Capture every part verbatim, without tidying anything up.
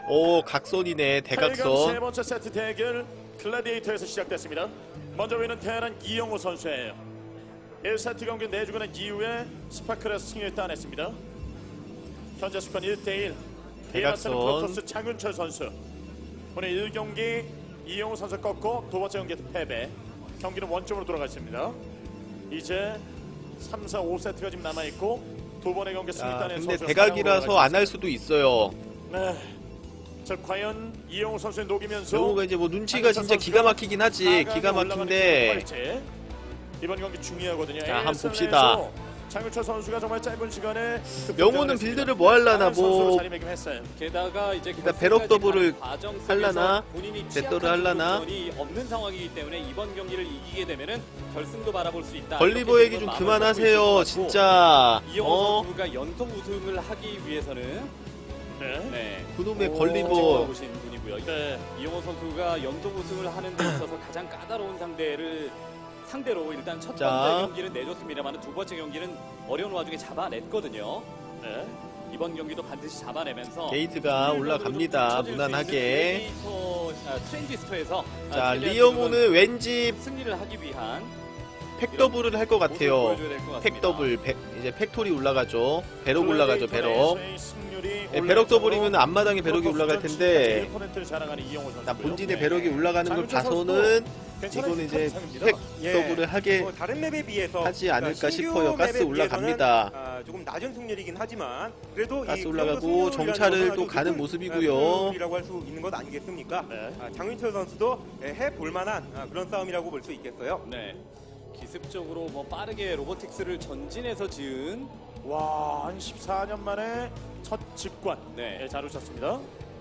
오, 각선이네. 대각선. 세 번째 세트 대결 글래디에이터에서 시작됐습니다. 먼저 보이는 테란 이영호 선수예요. 일 세트 경기 내주고 난 이후에 스파크레스 승리를 따냈습니다. 현재 스코어 일 대 일. 대각선. 프로토스 장윤철 선수. 오늘 일 경기 이영호 선수 꺾고 두 번째 경기 패배. 경기는 원점으로 돌아가 있습니다. 이제 삼, 사, 오 세트가 지금 남아있고 두 번의 경기 승리 따낸 근데 선수가 대각이라서 안 할 수도 있어요. 네. 자, 과연 이영호 선수의 녹이면서 영호가 이제 뭐 눈치가 진짜 기가 막히긴 하지. 기가 막힌데. 이번 경기 중요하거든요. 자, 한번 봅시다. 장윤철 선수가 정말 짧은 시간에 영호는 빌드를 뭐 할라나 뭐. 게다가 이제 일단 배럭 더블을 할라나 배터를 할라나 없는 상황이기 때문에 이번 경기를 이기게 되면은 결승도 바라볼 수 있다. 걸리버 얘기 좀 그만하세요. 진짜. 이영호 어? 선수가 연속 우승을 하기 위해서는 네. 네. 그놈의 오, 걸리버. 보신 분이고요. 네. 이영호 선수가 연속 우승을 하는 데 있어서 가장 까다로운 상대를 상대로 일단 첫 번째 자. 경기는 내줬습니다만 두 번째 경기는 어려운 와중에 잡아냈거든요. 네. 이번 경기도 반드시 잡아내면서 게이트가 올라갑니다. 무난하게. 트랜지스터에서 자, 리영호는 왠지 승리를 하기 위한 팩더블을 할 것 같아요. 모습을 보여줘야 될것 같습니다. 팩더블. 배, 이제 팩토리 올라가죠. 배럭 올라가죠. 배럭. 승률이 예, 배럭 더블이면 앞마당에 배럭이 올라갈 텐데 일 퍼센트를 자랑하는 이영호 선수. 나 본진의 배럭이 올라가는 걸 봐서는 이거는 이제 팩 더블을 하게 뭐 다른 맵에 비해서 하지 않을까 그러니까 신규 싶어요. 가스 맵에 올라갑니다. 비해서는, 아, 조금 낮은 승률이긴 하지만 그래도 가스 이 올라가고 정찰을 또 가는 모습이고요. 이라고 할 수 있는 것 아니겠습니까? 네. 아, 장윤철 선수도 해 볼만한 아, 그런 싸움이라고 볼 수 있겠어요. 네. 기습적으로 뭐 빠르게 로보틱스를 전진해서 지은 와, 한 십사 년 만에 첫 직관. 네. 네, 잘 오셨습니다.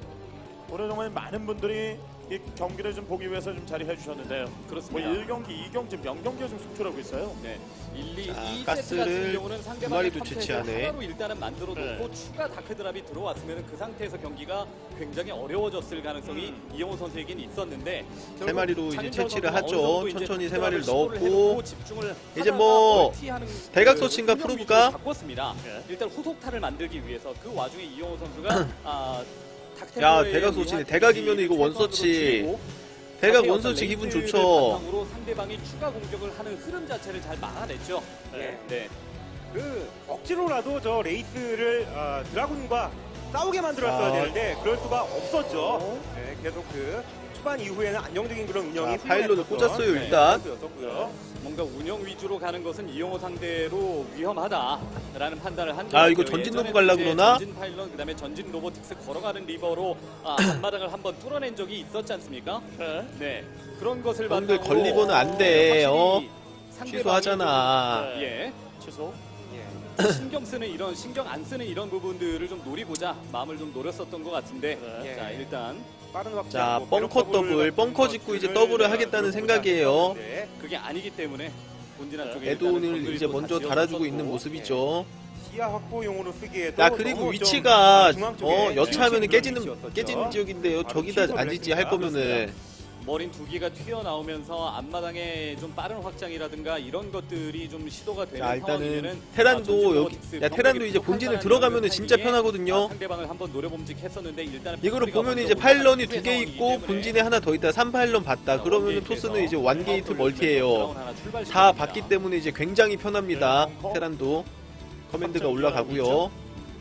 오늘 정말 많은 분들이 이 경기를 좀 보기 위해서 좀 자리해 주셨는데요. 그렇습니다. 뭐 일 경기, 이 경기, 명경기가 좀 속출하고 있어요. 네. 일, 이, 자, 이 세트 가스를 같은 경우는 두 상대방의 마리도 컴퓨터에서 채취하네. 하나로 일단은 만들어 놓고 네. 추가 다크드랍이 들어왔으면 그 상태에서 경기가 굉장히 어려워졌을 가능성이 음. 이영호 선수에겐 있었는데 세 마리로 이제 장윤철 채취를 선수가 하죠. 어느 정도 이제 천천히 세 다크드랍을 마리를 시도를 넣었고 해놓고 집중을 이제 하다가 뭐 멀티하는 대각 그 서치인가 훈련 풀어볼까? 위주로 바꿨습니다. 네. 일단 후속타를 만들기 위해서 그 와중에 이영호 선수가 아, 야, 대각 서치네. 대각이면 이거 원서치. 대각 원서치 기분 좋죠. 바탕으로 상대방이 추가 공격을 하는 흐름 자체를 잘 막아냈죠. 네. 네. 그 억지로라도 저 레이스를 아, 드라군과 싸우게 만들었어야 아. 되는데 그럴 수가 없었죠. 네, 계속 그 초반 이후에는 안정적인 그런 운영이 자, 파일럿을 훌륭했었던, 꽂았어요, 네, 일단. 선수였었고요. 뭔가 운영 위주로 가는 것은 이영호 상대로 위험하다라는 판단을 한 아, 이거 것 같아요. 전진 예전에는 로봇 갈라 이제 그러나? 전진 파일럿 그다음에 전진 로보틱스 걸어가는 리버로 아, 앞마당을 한번 뚫어낸 적이 있었지 않습니까? 네. 네. 그런 것을 형들 바탕으로 걸리버는 안 돼. 어? 확실히 상대방이 취소하잖아. 좀, 예. 취소. 예. 신경 쓰는 이런 신경 안 쓰는 이런 부분들을 좀 노리보자 마음을 좀 노렸었던 것 같은데 네. 자 일단 빠른 확장, 자, 뭐 벙커 배럭 더블, 벙커 짓고 이제 더블을 하겠다는 생각이에요. 네. 그게 아니기 때문에 본진한 쪽에 에드온을 일단은 이제 건드리고 먼저 다 달아주고 지어줬었고, 있는 모습이죠. 시야 확보용으로 쓰기에도 야, 그리고 너무 위치가 좀, 아, 중앙 쪽에 어 여차하면은 그런 깨지는 위치였었죠. 깨지는 지역인데요. 바로 저기다 취소를 앉을지 할 했습니다. 거면은 머린 두 개가 튀어나오면서 앞마당에 좀 빠른 확장이라든가 이런 것들이 좀 시도가 되는 자, 일단은 상황이면은 테란도 아, 전진 여기 로보틱스 야 병력이 테란도 이제 본진을 부족하다는 들어가면은 이런 진짜 타이밍에 편하거든요. 아, 상대방을 한번 노려봄직했었는데 일단은 이거를 팩토리가 보면 먼저 이제 올라가는 파일런이 후의 두 개 상황이기 있고 때문에 본진에 하나 더 있다. 삼 파일런 봤다. 자, 그러면은 원게이트에서 토스는 이제 완게이트 파워풀 멀티예요. 드라운 하나 출발시킵니다. 다 봤기 때문에 이제 굉장히 편합니다. 네, 벙커. 테란도 커맨드가 확장 올라가고요.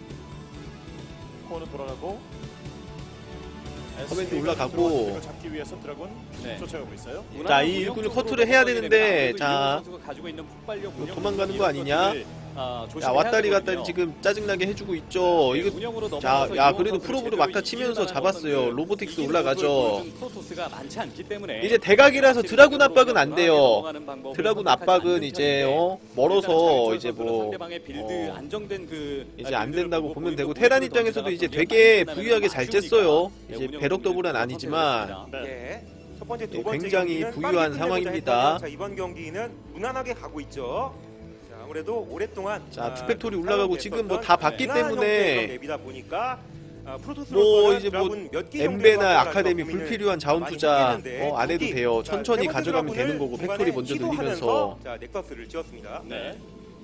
코어는 돌아가고. 커맨드 에스케이가 올라가고. 들어와서 잡기 위해서 드라군 네. 쫓아가고 있어요. 자, 이 일꾼을 커트를 해야 되는데, 자, 가지고 있는 폭발력 이거 운영 도망가는 이런 거 아니냐? 것들을, 아, 야, 조심해야 왔다리 갔다리 되거든요. 지금 짜증나게 해주고 있죠. 네, 이거 운영으로 자, 넘어가서 야, 이용호 그래도 선수를 프로브로 제대로 막타 치면서 이기는 잡았어요. 어떤 그 로보틱스 이기는 올라가죠. 모습을 보여준 프로토스가 많지 않기 때문에 이제 대각이라서 드라군 압박은 안 돼요. 넘어가는 방법을 드라군 선택하지 압박은 않는 이제 편인데 어 멀어서 일단은 이제 장윤철 뭐 선수는 상대방의 빌드 어, 안정된 그 이제 아, 안 빌드를 된다고 보고 보면 되고 보이고 테란 보이고 입장에서도 던지다가 이제 경기가 되게 끝나면 부유하게 잘 아쉬우니까 쬐어요. 네, 이제 운영 배럭 더블은 선택을 아니지만 했습니다. 네. 예. 첫 번째, 두 네, 번째 굉장히 경기는 부유한 빨리 끝내고자 상황입니다. 했다면, 자, 이번 경기는 무난하게 가고 있죠. 자, 아무래도 오랫동안 자, 아, 투팩토리 좀 올라가고 사용됐었던 지금 뭐 다 봤기 무난한 형태의 때문에 그런 맵이다 보니까 아, 뭐 프로토스로서는 이제 뭐 드라군 몇개 엠베나 정도의 아카데미 고민을 불필요한 자원 많이 투자 했겠는데 어, 안 해도 두 기, 돼요. 자, 천천히 세 번째 가져가면 드라군을 되는 거고 중간에 팩토리 먼저 시도하면서, 늘리면서 자, 넥서스를 지었습니다. 네.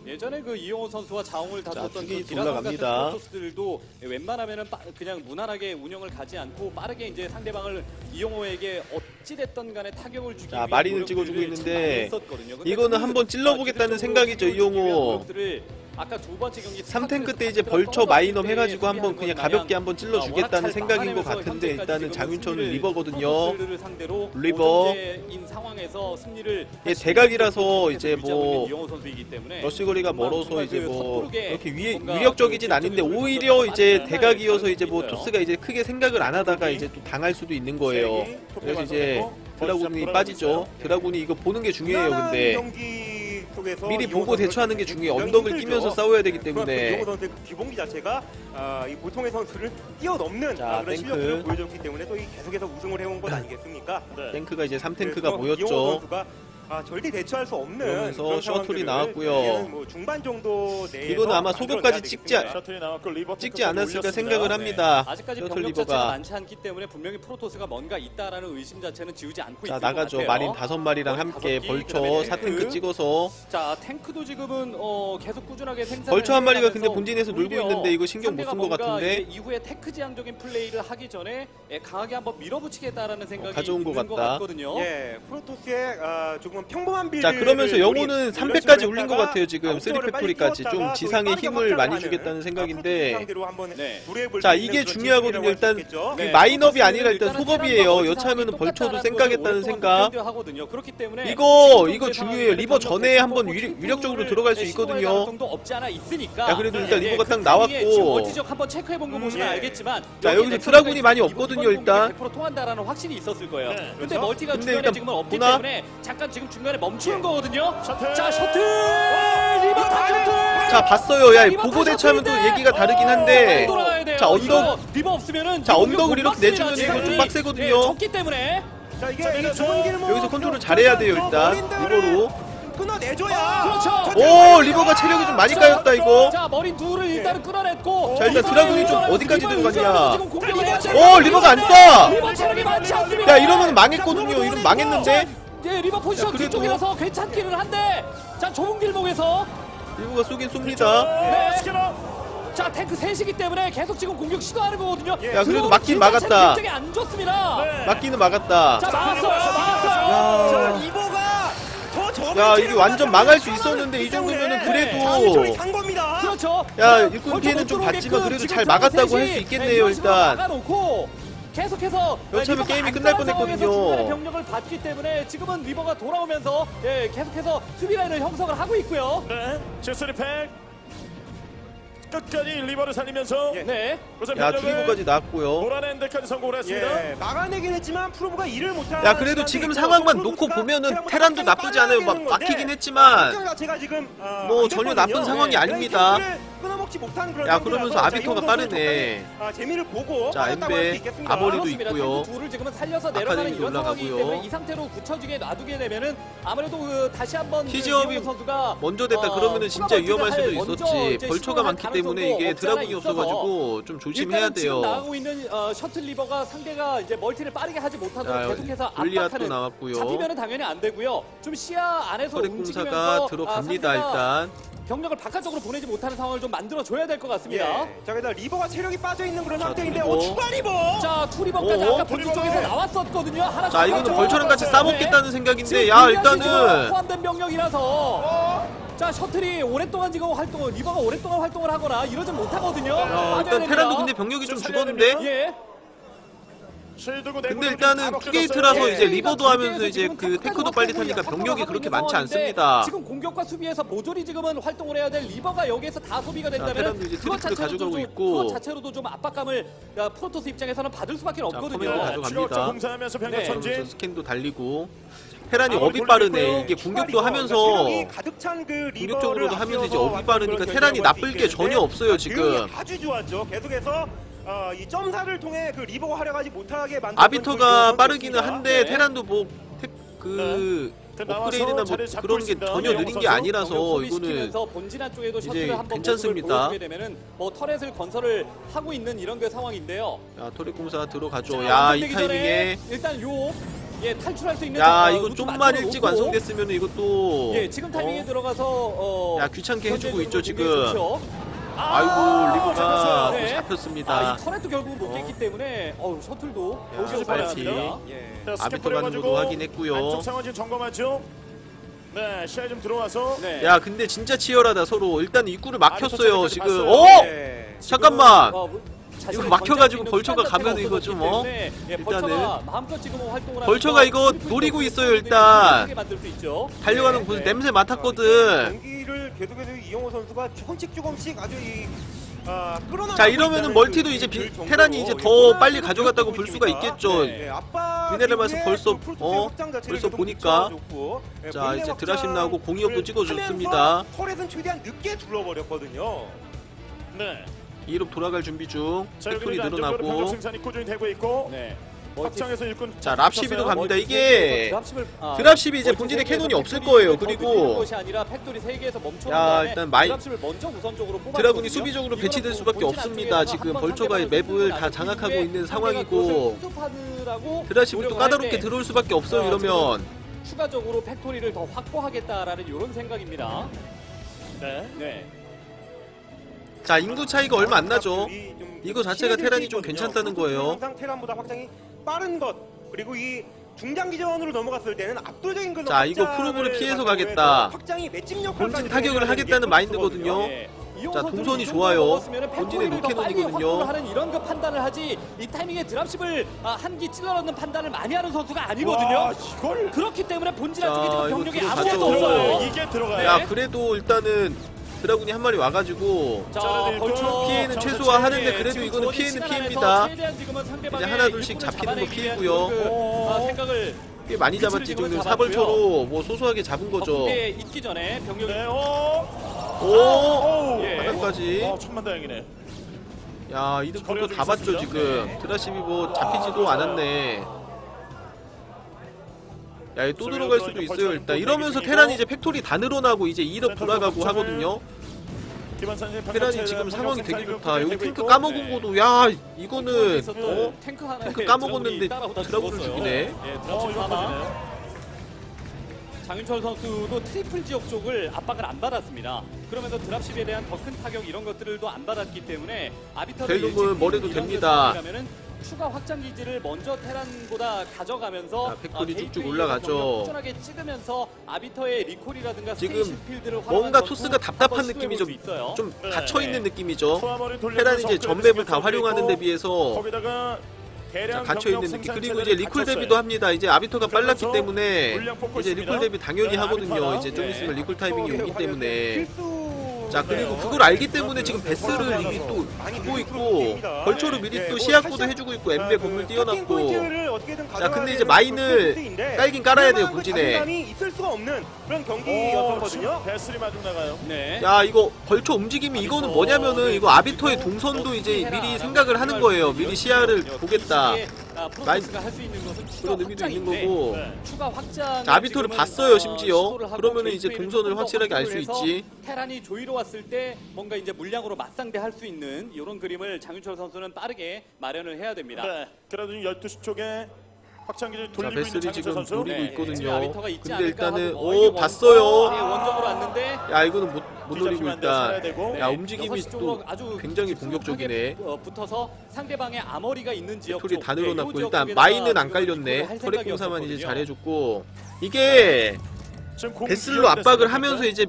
예전에 그 이용호 선수와 자웅을 다뤘던 투기 그 기라성 같은 올라갑니다. 프로토스들도 웬만하면은 빠, 그냥 무난하게 운영을 가지 않고 빠르게 이제 상대방을 이용호에게 어찌됐든 간에 타격을 주기 자, 위한 마린을 노력들을 찍어주고 참 있는데 많이 했었거든요. 근데 이거는 그 한번 찔러보겠다는 생각이죠, 이용호. 노력들을 아까 두 번째 경기 삼 탱크 때 스타트에서 이제 벌처 마인업 해가지고 한번 수비하는 그냥 것 가볍게 마냥 한번 아, 찔러주겠다는 워낙 잘 생각인 것 막아내면서 같은데 현재까지 일단은 지금 장윤철은 승리를 리버거든요. 프로토스를 상대로 리버. 오전제인 상황에서 승리를 예, 대각이라서 이제 뭐 이용호 선수이기 때문에 러시 거리가 정말 멀어서 정말 이제 그 뭐 섣부르게 그렇게 위, 뭔가 위력적이진 그 않은데 결정적인 오히려 선수가 이제 많이 대각이어서 나요. 이제 뭐 있어요. 토스가 이제 크게 생각을 안 하다가 이제 또 당할 수도 있는 거예요. 그래서 이제 드라군이 빠지죠. 드라군이 이거 보는 게 중요해요. 근데 경기 속에서 미리 이용호 보고 선수가 대처하는 게 중요해요. 굉장히 언덕을 힘들죠. 끼면서 싸워야 되기 그만큼 때문에. 이용호 선수의 그 기본기 자체가 아, 이 보통의 선수를 뛰어넘는 자, 아, 그런 탱크. 실력들을 보여줬기 때문에 또 이 계속해서 우승을 해온 것 아니겠습니까? 네. 탱크가 이제 삼 탱크가 그래서 이용호 모였죠. 선수가 아, 절대 대처할 수 없는 그러면서 그런 셔틀이 상황들을 나왔고요. 이제는 뭐 중반 정도 내에서 이거는 아마 만들어내야 소급까지 찍지 되겠습니다. 셔틀이 나왔고 리버 찍지 탱크까지 않았을까 올렸습니다. 생각을 네. 합니다. 아직까지 셔틀 병력 자체가 리버가. 많지 않기 때문에 분명히 프로토스가 뭔가 있다라는 의심 자체는 지우지 않고 자 있을 나가죠. 것 같아요. 마린 다섯 마리랑 거의 함께 다섯 기, 벌처 그다음에 사 탱크 탱크. 찍어서 자 탱크도 지금은 어, 계속 꾸준하게 생산. 벌처 한 마리가 근데 본진에서 놀고 있는데 이거 신경 못 쓴 것 같은데. 이후에 테크 지향적인 플레이를 하기 전에 예, 강하게 한번 밀어붙이겠다라는 생각이 어, 가져온 것 있는 것 같다. 같거든요. 예, 프로토스의 아, 조금은 평범한 빌드. 자 그러면서 영호는 삼 패까지 올린 것 같아요. 지금 삼 팩토리까지 좀 지상에 힘을 많이 주겠다는 생각인데. 네. 자 이게 중요하거든요. 일단 그 마인업이 아니라 일단 속업이에요. 여차하면 벌쳐도 쌩까겠다는 생각. 하거든요. 그렇기 때문에 이거 이거 중요해요. 리버 전에 한번 위력, 위력적으로 들어갈 수 있거든요. 정도 없지 않아 있으니까. 야, 그래도 일단 예, 리버가 그 딱 타이밍에 나왔고. 지금 멀티적 한번 체크해 본 거 보시면 예. 알겠지만. 자, 여기 여기서 넥서스가 드라군이 많이 이번 없거든요, 공격이 일단. 백 퍼센트 통한다라는 확신이 있었을 거예요. 네. 근데 그렇죠? 멀티가 근데 중간에 일단 지금 없기 보나? 때문에 잠깐 지금 중간에 멈추는 거거든요. 셔틀! 자 셔틀 리버 타 셔틀. 자 봤어요. 야 리버 보고 타 대처하면 또 셔틀인데! 얘기가 다르긴 빨리 한데. 돌아가야 돼요. 자 언덕 이거 리버 없으면은 자, 이거 언덕을 못 이렇게 막습니다. 내주면 이거 좀 지상이. 빡세거든요. 예, 적기 때문에. 자 이게 자, 이 내려서 좁은 길목 여기서 컨트롤 잘해야 돼요, 일단. 리버로. 끊어내줘야. 그렇죠. 오 리버가 체력이 좀 많이 까였다 이거. 자 머리 둘을 일단은 끌어냈고. 자, 일단 리버를 드라군이 좀 의존하면서 어디까지 리버를 들어갔냐. 의존하면서 지금 공격을 해야 돼요. 오 리버가 안 쏴. 리버 체력이 많지 않습니다. 야 이러면 망했거든요. 이러면 망했는데. 예, 리버 포지션 야, 그래도- 뒤쪽이라서 괜찮기는 한데. 자 좁은 길목에서 리버가 쏘긴 쏩니다. 네. 스캐너. 자 탱크 셋이기 때문에 계속 지금 공격 시도하는 거거든요. 야, 그래도 들어오는 막긴 길 막았다. 자체는 굉장히 안 좋습니다. 네. 막기는 막았다. 자 막았어요. 막았어요. 야. 자 리버가 더 적은 야, 이게 체력을 완전 가지고 망할 수 있기 있었는데 이 때문에 정도면은 그래도- 장윤철이 산 겁니다. 그렇죠. 야, 네, 일꾼 벌써 피해는 못 좀 들어오게끔 봤지만 그래도 지금 잘 저거 막았다고 셋이 할수 있겠네요, 네, 이런 식으로 일단. 막아놓고 계속해서 여차하면 리버가 게임이 안 끝날 따라온 상황에서 뻔했거든요. 중간에 병력을 받기 때문에 지금은 리버가 돌아오면서 예, 계속해서 수비 라인을 형성을 하고 있고요. 네. 지금 팩 끝까지 리버를 살리면서 예. 네. 우선 야 병력을 투리버까지 나왔고요. 몰아내는 데까지 성공을 했습니다. 예, 막아내긴 했지만 프로브가 일을 못한. 야 그래도 지금 상황만 놓고 보면은 테란도 나쁘지 않아요. 막 막히긴 했지만 자체가 지금 어, 뭐 안 전혀 됐거든요. 나쁜 상황이 예, 아닙니다. 게임을 끊어먹지 못한 그런 야, 상황이라서 그러면서 자, 아비터가 이용호 선수 빠르네. 아, 재미를 보고 자, 빠졌다고 할수 엠베, 있겠습니다. 아버리도 그렇습니다. 있고요. 탱크 둘을 지금은 살려서 내려가는 아카데미도 이런 상황이기 올라가고요. 때문에 이 상태로 굳혀지게 놔두게 되면은 아무래도 그 다시 한번 히지업이 그 선수가 먼저 됐다 어, 그러면은 진짜 추가 위험할 수도 멀티를 할 먼저 있었지. 이제 벌처가 시도할 많기 때문에 가능성도 이게 없지 않아 드라군이 있어서 없어가지고 좀 조심해야 일단은 지금 돼요. 나가고 있는 어, 셔틀 리버가 상대가 이제 멀티를 빠르게 하지 못하도록 자, 계속해서 골리앗도 압박하는 나왔고요. 잡히면은 당연히 안 되고요. 좀 시야 안에서 터렛 움직이면서 공사가 아, 들어갑니다 상대가 일단. 병력을 바깥쪽으로 보내지 못하는 상황을 좀 만들어 줘야 될 것 같습니다. 예. 자, 게다가 리버가 체력이 빠져 있는 그런 자, 상태인데, 그리고- 어, 추가 리버. 자 투리버까지 어? 아까 본진 쪽에서 나왔었거든요. 하나 자 이거는 잡았죠. 벌처랑 같이 네. 싸먹겠다는 생각인데 지금 야 골리앗이 지금 일단은 포함된 병력이라서 어, 자 셔틀이 오랫동안 지금 활동을 리버가 오랫동안 활동을 하거나 이러진 못하거든요. 야, 빠져야 일단 됩니다. 테란도 근데 병력이 좀 좀 살려야 죽었는데. 됩니다. 예. 실드고 근데 내구도 일단은 좀 투게이트라서 다 이제 예. 리버도 하면서 이제 그 테크도 빨리 타니까 병력이 그렇게 많지 않습니다. 지금 공격과 수비에서 모조리 지금은 활동을 해야 될 리버가 여기에서 다 소비가 된다면 테란도 이제 그것 트리플을 자체로도 가져가고 좀, 있고. 그것 자체로도 좀 압박감을 야, 프로토스 입장에서는 받을 수밖에 없거든요. 커맨드 가져가- 추가적으로 갑니다. 공사하면서 병력 네. 전진. 그러면서 스캔도 달리고 테란이 아, 업이 돌리고 빠르네. 있고요. 이게 추가 공격도 리버. 하면서 그러니까 체력이 가득 찬 그 리버를 공격적으로도 하면서 이제 앞세워서 업이 왔던 빠르니까 그런 테란이 결과가 나쁠 게 있겠는데, 전혀 없어요 아, 지금. 대응이 아주 좋았죠. 계속해서 어, 이 점사를 통해 그 리버가 활약하지 못하게 만든 아비터가 빠르기는 한데 네. 테란도 뭐그 네. 나와서 업그레이드나 뭐 자리를 잡고 그런 게 있습니다. 전혀 이영호 느린 게 선수. 아니라서 이거는 소비시키면서 본진 한쪽에도 이제 셔틀을 한번 괜찮습니다. 모습을 보여주게 되면은 뭐 터렛을 건설을 하고 있는 이런 그 상황인데요. 야 토렉 공사 들어가죠. 자, 야 이 완성되기 전에 타이밍에 일단 요 예, 탈출할 수 있는 야 어, 이거 루트 좀만 만들어 일찍 놓고, 완성됐으면 이것도 예, 지금 타이밍에 어? 들어가서 어, 야, 귀찮게 해주고 있죠, 현재적으로 지금. 굉장히 좋죠. 아이고 리버가 잡혔어요. 또 네. 잡혔습니다. 아, 이 터렛도 결국 못 어. 깼기 때문에 어우, 셔틀도 야, 여기서 빨리. 빨리 예. 자, 스캔 아비터 가는 것도 뿌려가지고 확인했고요. 안쪽 상황 지금 점검하죠. 네, 시야 좀 들어와서 네. 야 근데 진짜 치열하다 서로. 일단 입구를 막혔어요 아비터 지금. 봤어요. 어? 예. 잠깐만. 어, 뭐, 자신을 이거 막혀가지고 건질 수 있는 벌처가 수단 자체가 가면 이거 없어졌기 좀, 어? 때문에, 예, 일단은 벌처가 마음껏 지금 활동을 벌처가 하면서 이거 트리플 노리고 트리플 있어요, 트리플 일단. 트리플 만들 수 있죠. 달려가는 네, 거 네. 냄새 자, 맡았거든. 경기를 계속해서 이영호 선수가 조금씩 조금씩 아주 이 아, 끌어나가고 자 이러면은 있다는 멀티도 그 이제 그 비, 정도로 테란이 이제 예, 더 원활한 빨리 그런 가져갔다고 공격이 볼 수가 있습니다. 있겠죠. 네. 예, 압박 미네랄에서 이후에 벌써, 그 프로토스 어, 확장 자체를 벌써 계속 보니까. 붙여줬고, 예, 자, 본인의 이제 드라십 확장을 나오고 공이업도 찍어줬습니다. 하면서 터렛은 최대한 늦게 둘러버렸거든요. 네. 이롭 돌아갈 준비 중. 자, 여기 팩토리 이제 안정적으로 병력 늘어나고. 생산이 꾸준히 되고 있고 네. 확장해서 일꾼 자 랍십이도 잡혔어요. 갑니다. 멀티 이게 드랍십을, 아, 드랍십이 이제 멀티 본진에 세 개에서 캐논이 없을 팩토리를 거예요. 더 그리고 늘리는 것이 아니라 팩토리 세 개에서 멈춰 야, 다음에 일단 마이- 드랍십을 먼저 우선적으로 뽑아 드라군이 수비적으로 배치될 수밖에 없습니다. 지금 벌처가 맵을 다 장악하고 있는 상황이고 드라십이 또 까다롭게 들어올 수밖에 없어요. 어, 이러면 추가적으로 팩토리를 더 확보하겠다라는 이런 생각입니다. 네. 네. 자 인구 차이가 얼마 안 나죠. 이 좀 이거 자체가 심해질 테란이 수 좀 있거든요. 괜찮다는 프로토스는 거예요. 항상 테란보다 확장이 빠른 것 그리고 이 중장기전으로 넘어갔을 때는 압도적인 그런 자, 이거 확장을 프로브를 피해서 가지고 가겠다. 해서 확장이 맷집 역할까지 본진 타격을 해야 되는 하겠다는 게 마인드거든요. 네. 이용 자, 선수는 동선이 이 정도 좋아요. 먹었으면은 본진의 팩토리를 더 빨리 노캐논이거든요. 확보를 하는 이런 그 판단을 하지 이 타이밍에 드랍십을 아, 한기 찔러넣는 판단을 많이 하는 선수가 아니거든요. 와, 이걸 그렇기 때문에 본진 자, 안쪽에 지금 이거 병력이 들어가죠. 아무것도 없어요. 네, 이게 들어가요. 야 네. 그래도 일단은 드라군이 한 마리 와가지고 자, 자, 벌처 피해는 자, 최소화하는데 네, 그래도 지금 이거는 주어진 피해는 시간 피해입니다. 안에서 최대한 지금은 상대방의 이제 하나 둘씩 일꾼을 잡히는 거 잡아내기 위한 피해고요. 그, 아, 생각을 꽤 많이 위치를 잡았지. 지금은 지금 잡았고요. 사벌처로 뭐 소소하게 잡은 거죠. 덕분에 있기 전에 병력이 네, 어. 오 오. 예. 하나까지. 어, 천만다행이네. 야 이득 거리가 공도 좀 다 봤죠 있었습니다. 지금. 네. 드라십이 뭐 잡히지도 아, 않았네. 야, 이거 또 저기로 들어갈 수도 들어가니까 있어요. 벌써 일단 또 이러면서 대기 테란이 중이고. 이제 팩토리 다 늘어나고 이제 이 업 센터 돌아가고 쪽으로 하거든요. 김한선님 테란이 지금 상황이 되게 좋다. 여기 탱크 까먹은 것도 야 이거는 어? 탱크 하나 탱크 까먹었는데 드라군을 죽이네. 예, 어, 드랍십 이거 하나. 터지네요. 장윤철 선수도 트리플 지역 쪽을 압박을 안 받았습니다. 그러면서 드랍십에 대한 더 큰 타격 이런 것들도 안 받았기 때문에 아비터를 벨룸은 일찍 머리도 이런 됩니다. 상황이라면은 추가 확장 기지를 먼저 테란보다 가져가면서 자, 팩토리 아, 쭉쭉 게이트웨이에서 올라가죠. 병력 꾸준하게 찍으면서 아비터의 리콜이라든가 지금 스테이션 필드를 뭔가 활용한 토스가 것도 답답한 한번 느낌이 시도해볼 수 있어요. 좀 네. 갇혀 있는 네. 느낌이죠. 소화머리 돌리면서 테란이 이제 업그레이드 전맵을 다 시켰고 활용하는 데 비해서 거기다가 자, 대량 갇혀 병력 있는 느낌. 생산 그리고 이제 체제를 리콜 갖췄어요. 대비도 합니다. 이제 아비터가 빨랐기 그러면서 때문에 물량 뽑고 이제 있습니다. 리콜 대비 당연히 네, 하거든요. 아비터가. 이제 좀 네. 있으면 리콜 타이밍이 오기 때문에. 자 네. 그리고 그걸 알기 때문에 지금 베스를 이미 또 두고 있고 벌초로 미리 또 시야코도 해주고 있고 엠베 건물 띄워놨고. 자 근데 이제 마인을 깔긴 깔아야 돼요 본진에. 자신감이 있을 수가 없는 그런 경기였었거든요. 배슬이 마중 나가요. 네. 야 이거 벌초 움직임이 이거는 뭐냐면은 이거 아비터의 동선도 이제 미리 생각을 하는 거예요. 미리 시야를 보겠다. 프로토스가 할 수 있는 것은 추가 그런 의미도 있는 확장인데 거고. 네. 추가 확장. 자, 아비터를 봤어요 심지어. 그러면은 이제 동선을 확실하게 알 수 있지. 테란이 조이로 왔을 때 뭔가 이제 물량으로 맞상대할 수 있는 이런 그림을 장윤철 선수는 빠르게 마련을 해야 됩니다. 네. 그래도 지금 열두 시 쪽에 확장기를 자 돌리고 있는 베스를 장윤철 지금 선수. 노리고 네, 있거든요. 지금 아비터가 있지 근데 않을까 일단은 하고, 어, 오 이게 원- 봤어요. 예, 원정으로 왔는데 야 이거는 못, 못 노리고 뒤잡히면 안 돼요. 살아야 일단. 되고. 야 네, 움직임이 여섯 시 쪽으로 또 아주 굉장히 깊숙하게 공격적이네. 부- 어, 붙어서 상대방의 아머리가 있는 지역 팩토리 쪽, 다 네, 요 늘어났고 지역 일단 쪽에다가 마인은 안 지금 깔렸네. 리콜을 할 터렛 공사만 이제 생각이었었거든요. 잘해줬고 이게 지금 공 베슬로 기억이 압박을 됐습니다. 하면서 이제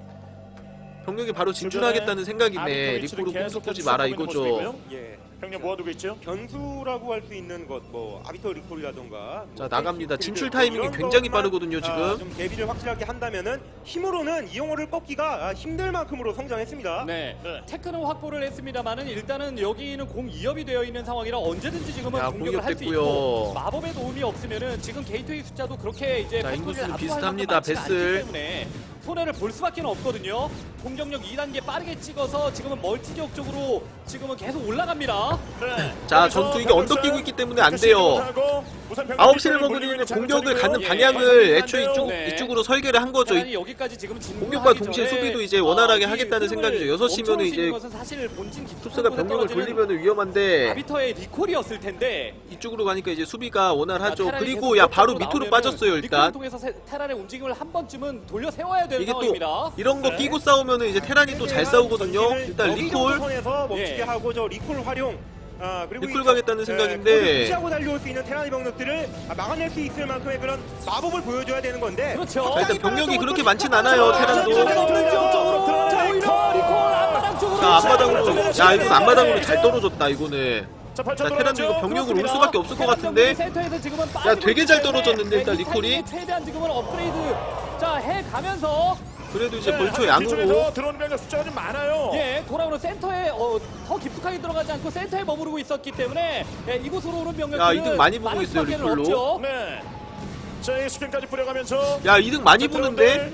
병력이 바로 진출하겠다는 생각이네. 아비터 리코로 위치를 공수 계속 꾸지 마라 계속 이거죠. 보이는 모습이고요. 예. 병력 모아두고 있죠. 변수라고 할 수 있는 것, 뭐 아비터 리콜이라던가. 자 뭐 나갑니다. 필드, 진출 뭐 타이밍이 이런 굉장히 것만, 빠르거든요 아, 지금. 좀 대비를 확실하게 한다면은 힘으로는 이용호를 꺾기가 아, 힘들 만큼으로 성장했습니다. 네. 네. 테크는 확보를 했습니다만은 일단은 여기는 공 이 업이 되어 있는 상황이라 언제든지 지금은 야, 공격을 할 수 공격됐고요. 있고 마법의 도움이 없으면은 지금 게이트웨이 숫자도 그렇게 이제 자, 팩토리를 인구수는 압도할 비슷합니다. 만큼 많지가 않기 베슬. 때문에 손해를 볼 수밖에 없거든요. 공격력 이 단계 빠르게 찍어서 지금은 멀티 지역 쪽으로 지금은 계속 올라갑니다. 있습니다. 네. 자, 전투 이게 언덕 끼고 있기 때문에 안 돼요. 아홉 시를 먹으면 공격을 갖는 방향을 애초에 이쪽, 네. 이쪽으로 설계를 한 거죠. 테란이 여기까지 지금 공격과 동시에 수비도 이제 원활하게 하겠다는 생각이죠. 여섯 시면은 이제 톱스가 병력을 돌리면 위험한데 아비터의 리콜이었을 텐데 이쪽으로 가니까 이제 수비가 자, 원활하죠. 테란이 그리고 계속 야 바로 공격적으로 밑으로 나오면은 빠졌어요. 리콜을 일단 통해서 세- 테란의 움직임을 한 번쯤은 돌려 세워야 되는 이게 또 상황입니다. 이런 거 네. 끼고 싸우면은 이제 테란이 또 잘 싸우거든요. 일단 리콜 선에서 멈추게 예. 하고 저 리콜 활용. 아, 그리고 리콜 이- 가겠다는 예, 생각인데 거기서 무시하고 달려올 수 있는 테란의 병력들을 아, 막아낼 수 있을 만큼의 그런 마법을 보여줘야 되는 건데. 그렇죠. 자, 일단 병력이 그렇게 많진 않아요. 테란도. 쪽으로 자, 오히려 리콜 앞마당 쪽으로 자, 앞마당으로 야 이건 앞마당으로 잘 떨어졌다 이거는. 자, 자, 테란도 이거 병력을 올 수밖에 없을 것 같은데. 야, 되게 잘 떨어졌는데, 일단 리콜이. 최대한 지금은 업그레이드 자 해가면서 그래도 이제 네, 벌초 한 뒤쪽에서 양으로 들어오는 병력 숫자가 좀 많아요. 예 돌아오는 센터에 어, 더 깊숙하게 들어가지 않고 센터에 머무르고 있었기 때문에 예, 이곳으로 오는 병력들은 야, 이득 많이 보고 많을 있어요, 수밖에는 리콜로. 없죠. 네. 자, 이 스캔까지 뿌려가면서 야 이득 많이 보는데.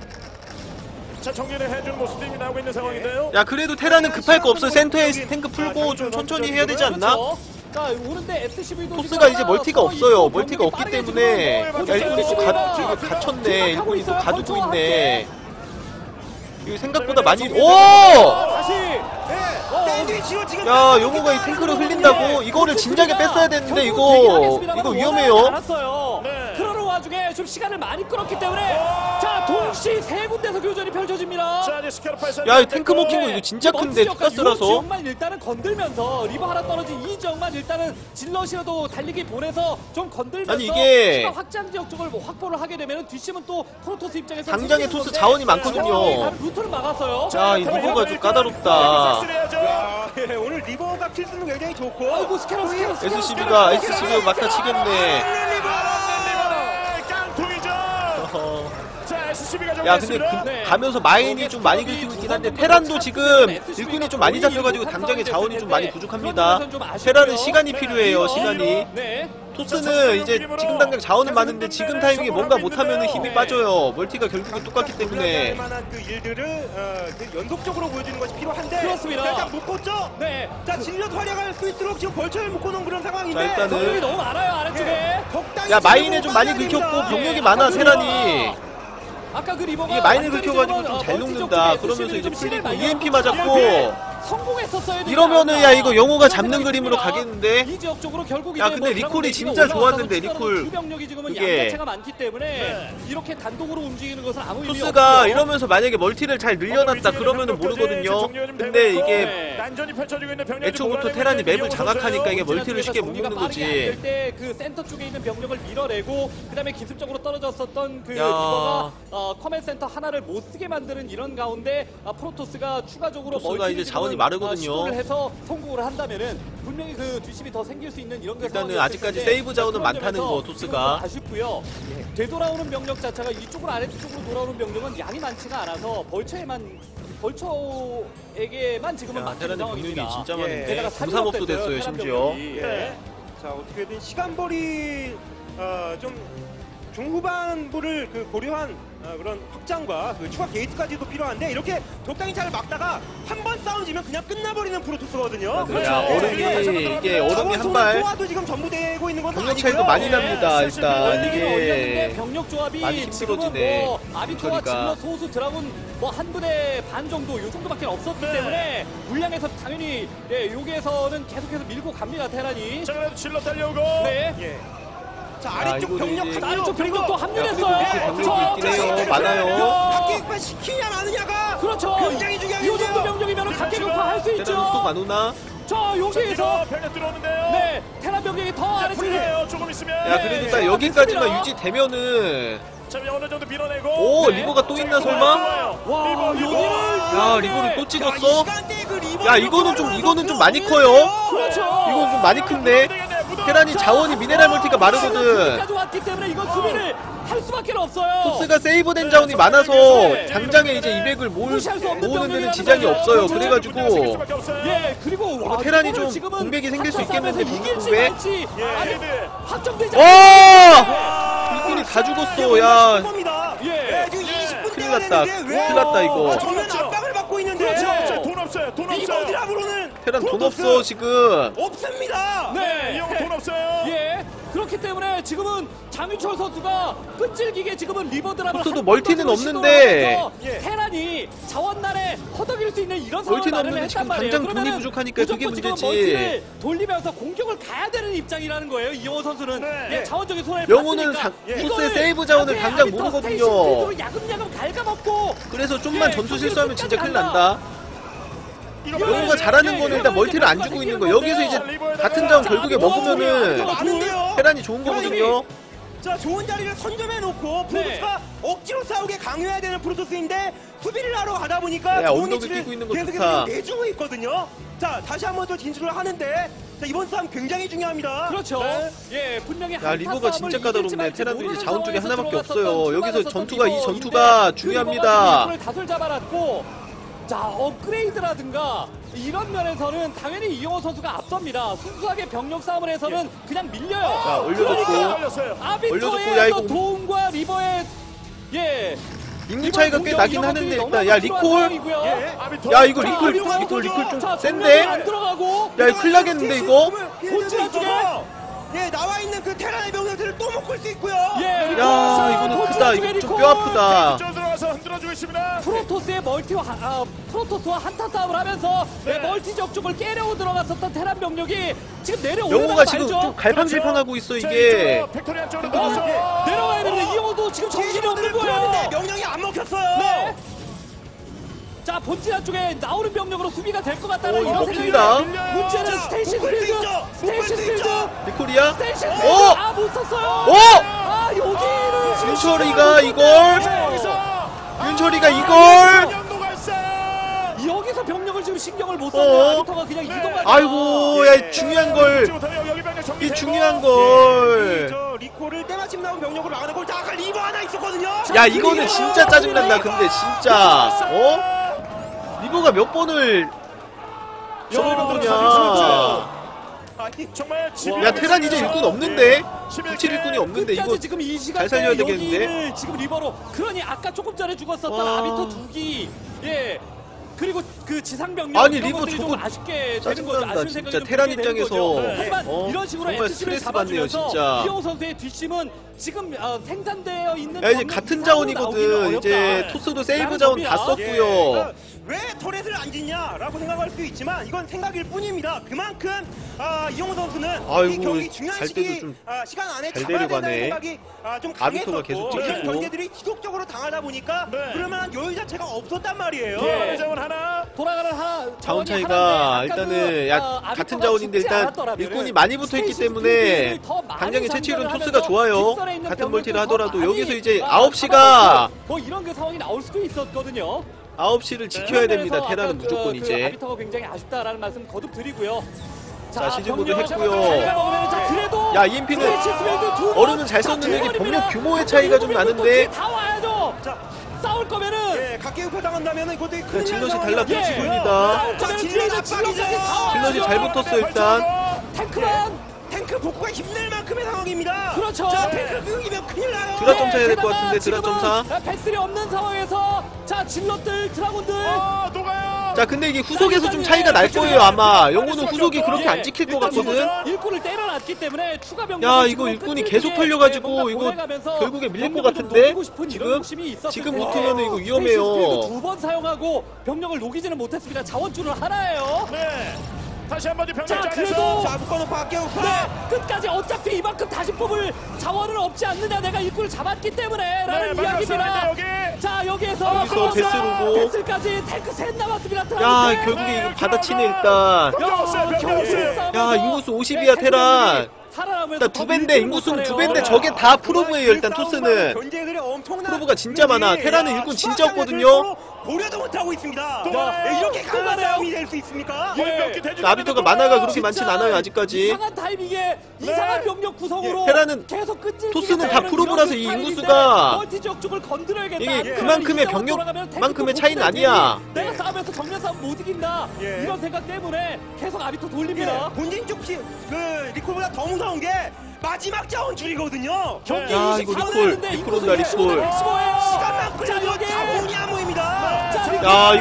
자, 정리를 해주는 모습들이 나오고 있는 상황인데요. 야 그래도 테란은 급할 거 없어요. 센터에 탱크 풀고 좀 천천히 해야 되지 않나? 그렇죠. 자 오는데 에스씨브이도 토스가 이제 멀티가 없어요. 멀티가 없기 때문에. 야 일꾼이 또 가, 지금 갇혔네. 일꾼이 또 가두고 있네. 이거 생각보다 많이. 오! 다시 샌드위치로 지금 야 용호가 이 탱크를 흘린다고? 이거를 진작에 뺐어야 되는데 이거 이거 위험해요. 네. 그러는 와중에 좀 시간을 많이 끌었기 때문에 자 동시 세 군데서 교전이 펼쳐집니다. 자, 이제 스캐럽 발사. 야 이 탱크 먹힌 거 이거 진짜 큰데 투가스라서. 지역만 일단은 건들면서 리버 하나 떨어진 이 지역만 일단은 질럿이라도 달리기 보내서 좀 건들면서 아니, 이게 추가 확장 지역 쪽을 뭐 확보를 하게 되면 뒷심은 또 프로토스 입장에서 당장에 생기는 토스 건데 자원이 많거든요. 상황이 다른 루트를 막았어요. 자, 이 리버가 좀 까다롭다. 야, 예, 오늘 리버가 필수는 굉장히 좋고. 아이고 스캐너 스캐너 스캐너 에스씨비가 에스씨비가 막타 치겠네. 깡통이죠. 자, 에스씨비가 야 근데 그, 네. 가면서 마인이 좀 많이 긁히고 있긴 한데 테란도 지금 일꾼이 좀 많이 잡혀가지고 당장에 자원이 좀 많이 부족합니다. 테란은 시간이 필요해요. 시간이. 네. 토스는 이제 지금 당장 자원은 많은데 지금 타이밍에 뭔가 못하면 힘이 빠져요. 멀티가 결국에 똑같기 때문에. 만한 그 일들을 어, 그 연속적으로 보여주는 것이 필요한데. 그렇습니다. 일단 묶었죠. 네. 자 질럿 활약할 수 있도록 지금 벌처를 묶어놓은 그런 상황인데. 자, 일단은 병력이 너무 많아요 아래쪽에. 예, 적당히 야 마인에 지금 좀 많이 빠져야 긁혔고 됩니다. 병력이 예, 많아 아까 그 테란이. 리버가- 아까 그 리버가 이게 마인을 완전히 긁혀가지고 지금은, 좀 어, 잘 멀티 녹는다. 지역 그러면서 쪽에 이제 에스씨비를 풀리고 많이 이엠피 하고 맞았고. 성공했었어야 되지 이러면은 않았나. 야 이거 영호가 그런 잡는 생각이 그림으로 듭니다. 가겠는데. 이 지역 쪽으로 결국 야, 이제 근데 뭐 리콜이 드라곤 진짜 올라와서 좋았는데, 추가로 리콜. 주 병력이 지금은 그게. 양자체가 많기 때문에 네. 이렇게 단독으로 움직이는 것은 아무 의미 토스가 없죠. 이러면은 만약에 멀티를 잘 늘려놨다 그러면은 모르거든요. 근데 이게 네. 난전이 펼쳐지고 있는 병력이 애초부터 테란이 맵을 장악하니까 이게 멀티를 쉽게 못 먹는 거지. 그 센터 쪽에 있는 병력을 밀어내고 그다음에 기습적으로 떨어졌었던 그 야. 리버가 어, 커맨 센터 하나를 못 쓰게 만드는 이런 가운데 아, 프로토스가 추가적으로 토스가 멀티를 이제 자원이 지금은, 마르거든요. 아, 시도를 해서 성공을 한다면은 분명히 그 뒷심이 더 생길 수 있는 이런 그 일단은 상황이었을 아직까지 텐데 세이브 자원은 그런 많다는 점에서 거, 토스가. 지금은 좀 아쉽고요. 되돌아오는 병력 자체가 이쪽으로 아래쪽으로 돌아오는 병력은 양이 많지가 않아서 벌처에만 벌처에게만 지금은 야, 맡기는 테란의 상황입니다. 병력이 진짜 예. 많은데 게다가 공사목도 사격됐어요, 됐어요 테란 심지어. 병력이. 예. 네. 자 어떻게든 시간벌이 어, 좀 중후반부를 그 고려한 어, 그런 확장과 그 추가 게이트까지도 필요한데 이렇게 적당히 잘 막다가 한 번 싸움지면 그냥 끝나버리는 프로토스거든요. 맞아요. 야, 예. 얼음이 예. 이게 얼음이 자원 한 발 소화도 지금 전부 되고 있는 건 병력 아니고요. 차이도 많이 예. 납니다. 일단 올리긴 올렸는데 이게 병력 조합이 많이 지금은 힘들어지네. 뭐 아비토와 처리가. 질러 소수 드라군 뭐 한 부대 반 정도 요 정도밖에 없었기 네. 때문에 물량에서 당연히 예, 여기에서는 계속해서 밀고 갑니다 테란이. 자, 그래도 질러 달려오고. 네. 예. 자 야, 아래쪽 이거는 병력 이제- 합류 아래쪽 그리고 병력도 야, 합류했어요. 그래도 이렇게 병력이 있긴 해요. 많아요. 각계획파 시키냐 마느냐가 그렇죠. 굉장히 이 중요해요. 정도 병력이면 각계격파 할 수 테란은 있죠. 쏙안 오나? 자 여기에서 병력 들어오는데요. 네 테란 병력이 더 아래쪽에. 풀려요. 조금 있으면. 야 네. 그래도 딱 네. 여기까지만 있습니다. 유지되면은 자, 어느 정도 밀어내고. 오 네. 리버가 또 있나 설마? 와 리버, 여기를 야 리버를 또 야, 이 찍었어? 시간대에 그 리버 야 이거는 좀 이거는 좀 많이 커요. 그렇죠. 이건 좀 많이 큰데. 테란이 자원이 미네랄 멀티가 마르거든. 까지 왔기 때문에 이건 수비를 할 수밖에 없어요. 토스가 세이브된 자원이 많아서 당장에 이제 이백을 모을, 무시할 수 없는 모으는 데는 병력이라는 지장이 거예요. 없어요. 그렇죠. 그래가지고 예 그리고 이거 와, 테란이 이거를 좀 지금은 공백이 생길 수 한타 있겠는데, 싸움에서 이길지 공백에? 말지 예. 아니 네. 확정되지 와! 않았어요. 일꾼이 다 죽었어. 야 겁니다. 예. 예, 지금 이십 분 큰일 났다. 큰일 났다 이거. 정면 압박을 받고 있는데. 그렇죠. 돈 없어요. 돈 리버 없어요. 드랍으로는 테란 돈 프로토스 없어 지금. 없습니다. 네. 이용 돈 없어요. 예. 그렇기 때문에 지금은 장윤철 선수가 끈질기게 지금은 리버 드랍을 토스도 한 멀티는 번도 없는데. 시도하면서 예. 테란이 자원날에 허덕일 수 있는 이런 상황을 멀티는 마련을 없는데 했단 지금 말이에요. 당장 돈이 그러면은 부족하니까 그게 무조건 지금 문제지. 멀티를 돌리면서 공격을 가야 되는 입장이라는 거예요. 이영호 선수는 네. 예, 자원적인 손해를 영호는 봤으니까 상- 이거를 토스의 세이브 자원을 자세 당장 아비터 모르거든요. 스테이션 필드로 야금야금 갉아먹고 그래서 좀만 예, 전투 경기를 실수하면 진짜 끝까지 큰일 간다. 난다. 이거 영호가 봐야지. 잘하는 예, 거는 예, 일단 예, 멀티를 안 예, 주고 예, 있는 예, 거. 예, 여기서 예, 이제 리버에다가 같은 자원 자, 결국에 리버 먹으면은 많은데요. 테란이 좋은 거거든요. 자, 좋은 자리를 선점해놓고 프로토스가 억지로 싸우게 강요해야 되는 프로토스인데 수비를 하러 가다 보니까 야, 좋은 언덕을 위치를 끼고 있는 거 계속해서 좋다. 내주고 있거든요. 자, 다시 한번 또 진출을 하는데 자, 이번 싸움 굉장히 중요합니다. 그렇죠. 네. 예, 분명히 야 한타 리버가 싸움을 진짜 이길지 까다롭네. 말지 테란도 이제 모르는 자원 쪽에 상황에서 하나밖에 들어갔었던 없어요. 여기서 출발했었던 전투가 이 리버인데 전투가 그 중요합니다. 리버가 다솔 잡아놨고 자 업그레이드라든가 이런 면에서는 당연히 이영호 선수가 앞섭니다. 순수하게 병력 싸움을 해서는 그냥 밀려요. 자, 올려줬고. 그러니까 올렸어요. 올려줬고, 야, 아비토의 이거 또 도움과 리버의 예 인구 차이가 꽤 나긴 하는데 일단 야 리콜. 예. 아비토. 야 이거 자, 리콜 리버 리콜 리콜 좀 자, 센데. 안 들어가고 야 이거 큰일 나겠는데 이거. 본진 쪽에 예, 나와 있는 그 테란의 병력들을 또 묶을 수 있고요. 예, 리버. 야 이거는 본진 크다. 쪽에 이거 좀 리콜. 뼈 아프다. 좀 들어가서 흔들어주고 있습니다. 프로토스의 멀티와 하- 아, 프로토스와 한타 싸움을 하면서 네. 네, 멀티 적중을 깨려고 들어갔었던 테란 병력이 지금 내려오려고 영호가 지금 말죠. 좀 갈팡질팡하고 있어 자, 이게. 이쪽으로 팩토리 안쪽으로 들어가서 내려가야 되는데 이영호도 지금 정신이 없는 거예요. 명령이 안 먹혔어요. 네. 자 본진 안쪽에 나오는 병력으로 수비가 될 것 같다는 오, 이거 이런 먹힌다. 생각이 문제는 자, 스테이션 묶을 수 필드 있죠. 묶을 스테이션 수 필드 있죠. 리콜이야? 스테이션 오! 필드 아못 썼어요. 오! 아 여기는 지금 윤철이가 이걸. 자, 여기서 윤철이가 이걸. 연도 발사. 여기서 병력을 지금 신경을 못 어? 썼네요. 아비터가 그냥 이동만 아이고 야 중요한 걸. 여기 병력 이 정리되고. 중요한 이 걸. 저 리콜을 때마침 나온 병력으로 막아내고 자, 아까 리버 하나 있었거든요. 야 이거는 진짜 짜증난다. 근데 진짜 어? 리버가 몇 번을 저걸 보냐. 아니, 정말 야 테란 이제 일꾼 없는데? 구칠 일꾼이 없는데 이거 끝까지 지금 이 시간 잘 살려야 대 되겠는데? 여기를 지금 리버로 그러니 아까 조금 전에 죽었었던 와. 아비터 두기 예 그리고 그 지상 병력 아니, 이런 리버 것들이 저거 좀 아쉽게 되는 거죠. 짜증난다, 아쉬운 진짜. 생각이 좀 테란 들게 되는 입장에서. 거죠. 네. 하지만 어? 이런 식으로 정말 에스씨비를 스트레스 받네요, 잡아주면서 진짜. 이영호 선수의 뒷심은 지금 어, 생산되어 있는 야 이제 병력 같은 이상으로 자원이거든. 나오기는 이제 어렵다. 토스도 세이브 라는 자원 다 겁니다. 예, 썼고요. 그 왜 터렛을 안 짓냐라고 생각할 수 있지만 이건 생각일 뿐입니다. 그만큼 아, 이용호 선수는 이 아이고, 경기 중요한 갈 때도 시기 좀 아, 시간 안에 잘 잡아야 된다는 데려가네. 생각이 아, 좀 아비토가 강했었고 계속 이런 찍히고. 견제들이 지속적으로 당하다 보니까 네. 그러면 여유 자체가 없었단 말이에요. 예. 자원 하나. 돌아가는 하나 자원 자원이 차이가 하나인데 아까 일단은 그, 야 어, 같은 아비터가 자원인데 죽지 일단 않았더라면은 일꾼이 많이 붙어있기 스테이시 때문에 필드를 더 많이 당장의 채취율은 장전을 토스가 하면서 좋아요. 뒷선에 있는 같은 멀티를 병력들 더 하더라도 많이, 여기서 이제 아, 아홉 시가 뭐 이런 그 상황이 나올 수도 있었거든요. 아홉 시를 지켜야 됩니다. 그런 면에서 테란은 아까 무조건 그, 이제. 그 아비터가 굉장히 아쉽다라는 말씀 거듭 드리고요. 자, 시즌 모드 병력 했고요. 잘 먹으면 자, 그래도 야, 이엠피는 스위치 스웨이드 두 번. 얼음은 잘 자, 썼는데 이게 두 병력 번입니다. 규모의 차이가 좀 또 나는데. 뒤에 다 와야죠. 자, 싸울 거면은 예, 각계 유포 당한다면 이것도 큰일 자, 질럿이 나는 달라붙이고 예. 있습니다. 자, 질럿 압박이죠. 질럿이 잘 붙었어 일단. 탱크만 탱크 복구가 힘들 만큼의 상황입니다. 그렇죠. 자, 네. 탱크 끊기면 큰일 나요. 드랍 점사 해야 될 것 게다가 같은데, 드랍 지금은 점사. 배슬이 없는 상황에서 자 질럿들 드라군들 아, 녹아요. 자 근데 이게 후속에서 좀 차이가 날 거예요 아마. 영호는 후속이 그렇게 예, 안 찍힐 것 일단 같거든. 지금은 일꾼을 때려놨기 때문에 추가 병력 야 이거 일꾼이 계속 털려가지고 이거 결국에 밀릴 것 같은데. 지금 지금부터는 이거 위험해요. 두 번 사용하고 병력을 녹이지는 못했습니다. 자원줄은 하나예요. 네. 다시 한번 이 병력 자, 짜내서. 그래도- 자, 묶어놓고 각계 유포. 네, 끝까지 어차피 이만큼 다시 뽑을 자원은 없지 않느냐. 내가 일꾼을 잡았기 때문에 라는 네, 이야기입니다. 막았어요, 여기. 자 여기에서 여기서 베스로고. 베스까지 탱크 셋 남았습니다. 야 드라군들. 결국에 이거 받아치네 일단. 병력 없어요, 병력 없어요. 야, 인구수 오십이야, 테란. 일단 두 배인데 인구수는 두 배인데 저게 다 프로브예요 일단 토스는. 견제들이 엄청난 프로브가 진짜 많아. 일이, 테란은 야, 일꾼 진짜 수학장애들 없거든요. 서로 고려도 못하고 있습니다. 또 야, 가요. 이렇게 또 강한 가네요. 싸움이 될 수 있습니까? 예. 몇 개 대지 아비터가 않는 만화가 거예요. 그렇게 많진 진짜 않아요 아직까지. 이상한 타이밍에 이상한 병력 구성으로 테란은 계속 끈질기게 토스는 다 싸우는 프로브라서 이런 이 스타일인데 인구수가 멀티 지역쪽을 건드려야겠다. 이게 아니면 그만큼의 이쪽으로 돌아가면 병력만큼의 탱크 차이는 복구를 아니야. 괜히 내가 싸우면서 정면 싸움 못 이긴다. 예. 이런 생각 때문에 계속 아비터 예, 돌립니다. 본진 쪽 시, 그 리콜보다 더 무서운 게 마지막 자원줄이거든요. 경기 야, 이거 리콜, 리콜 온다, 리콜. 시간만 자 끌려도 여기 자원이 안 보입니다. 자, 야 이거 이거 좀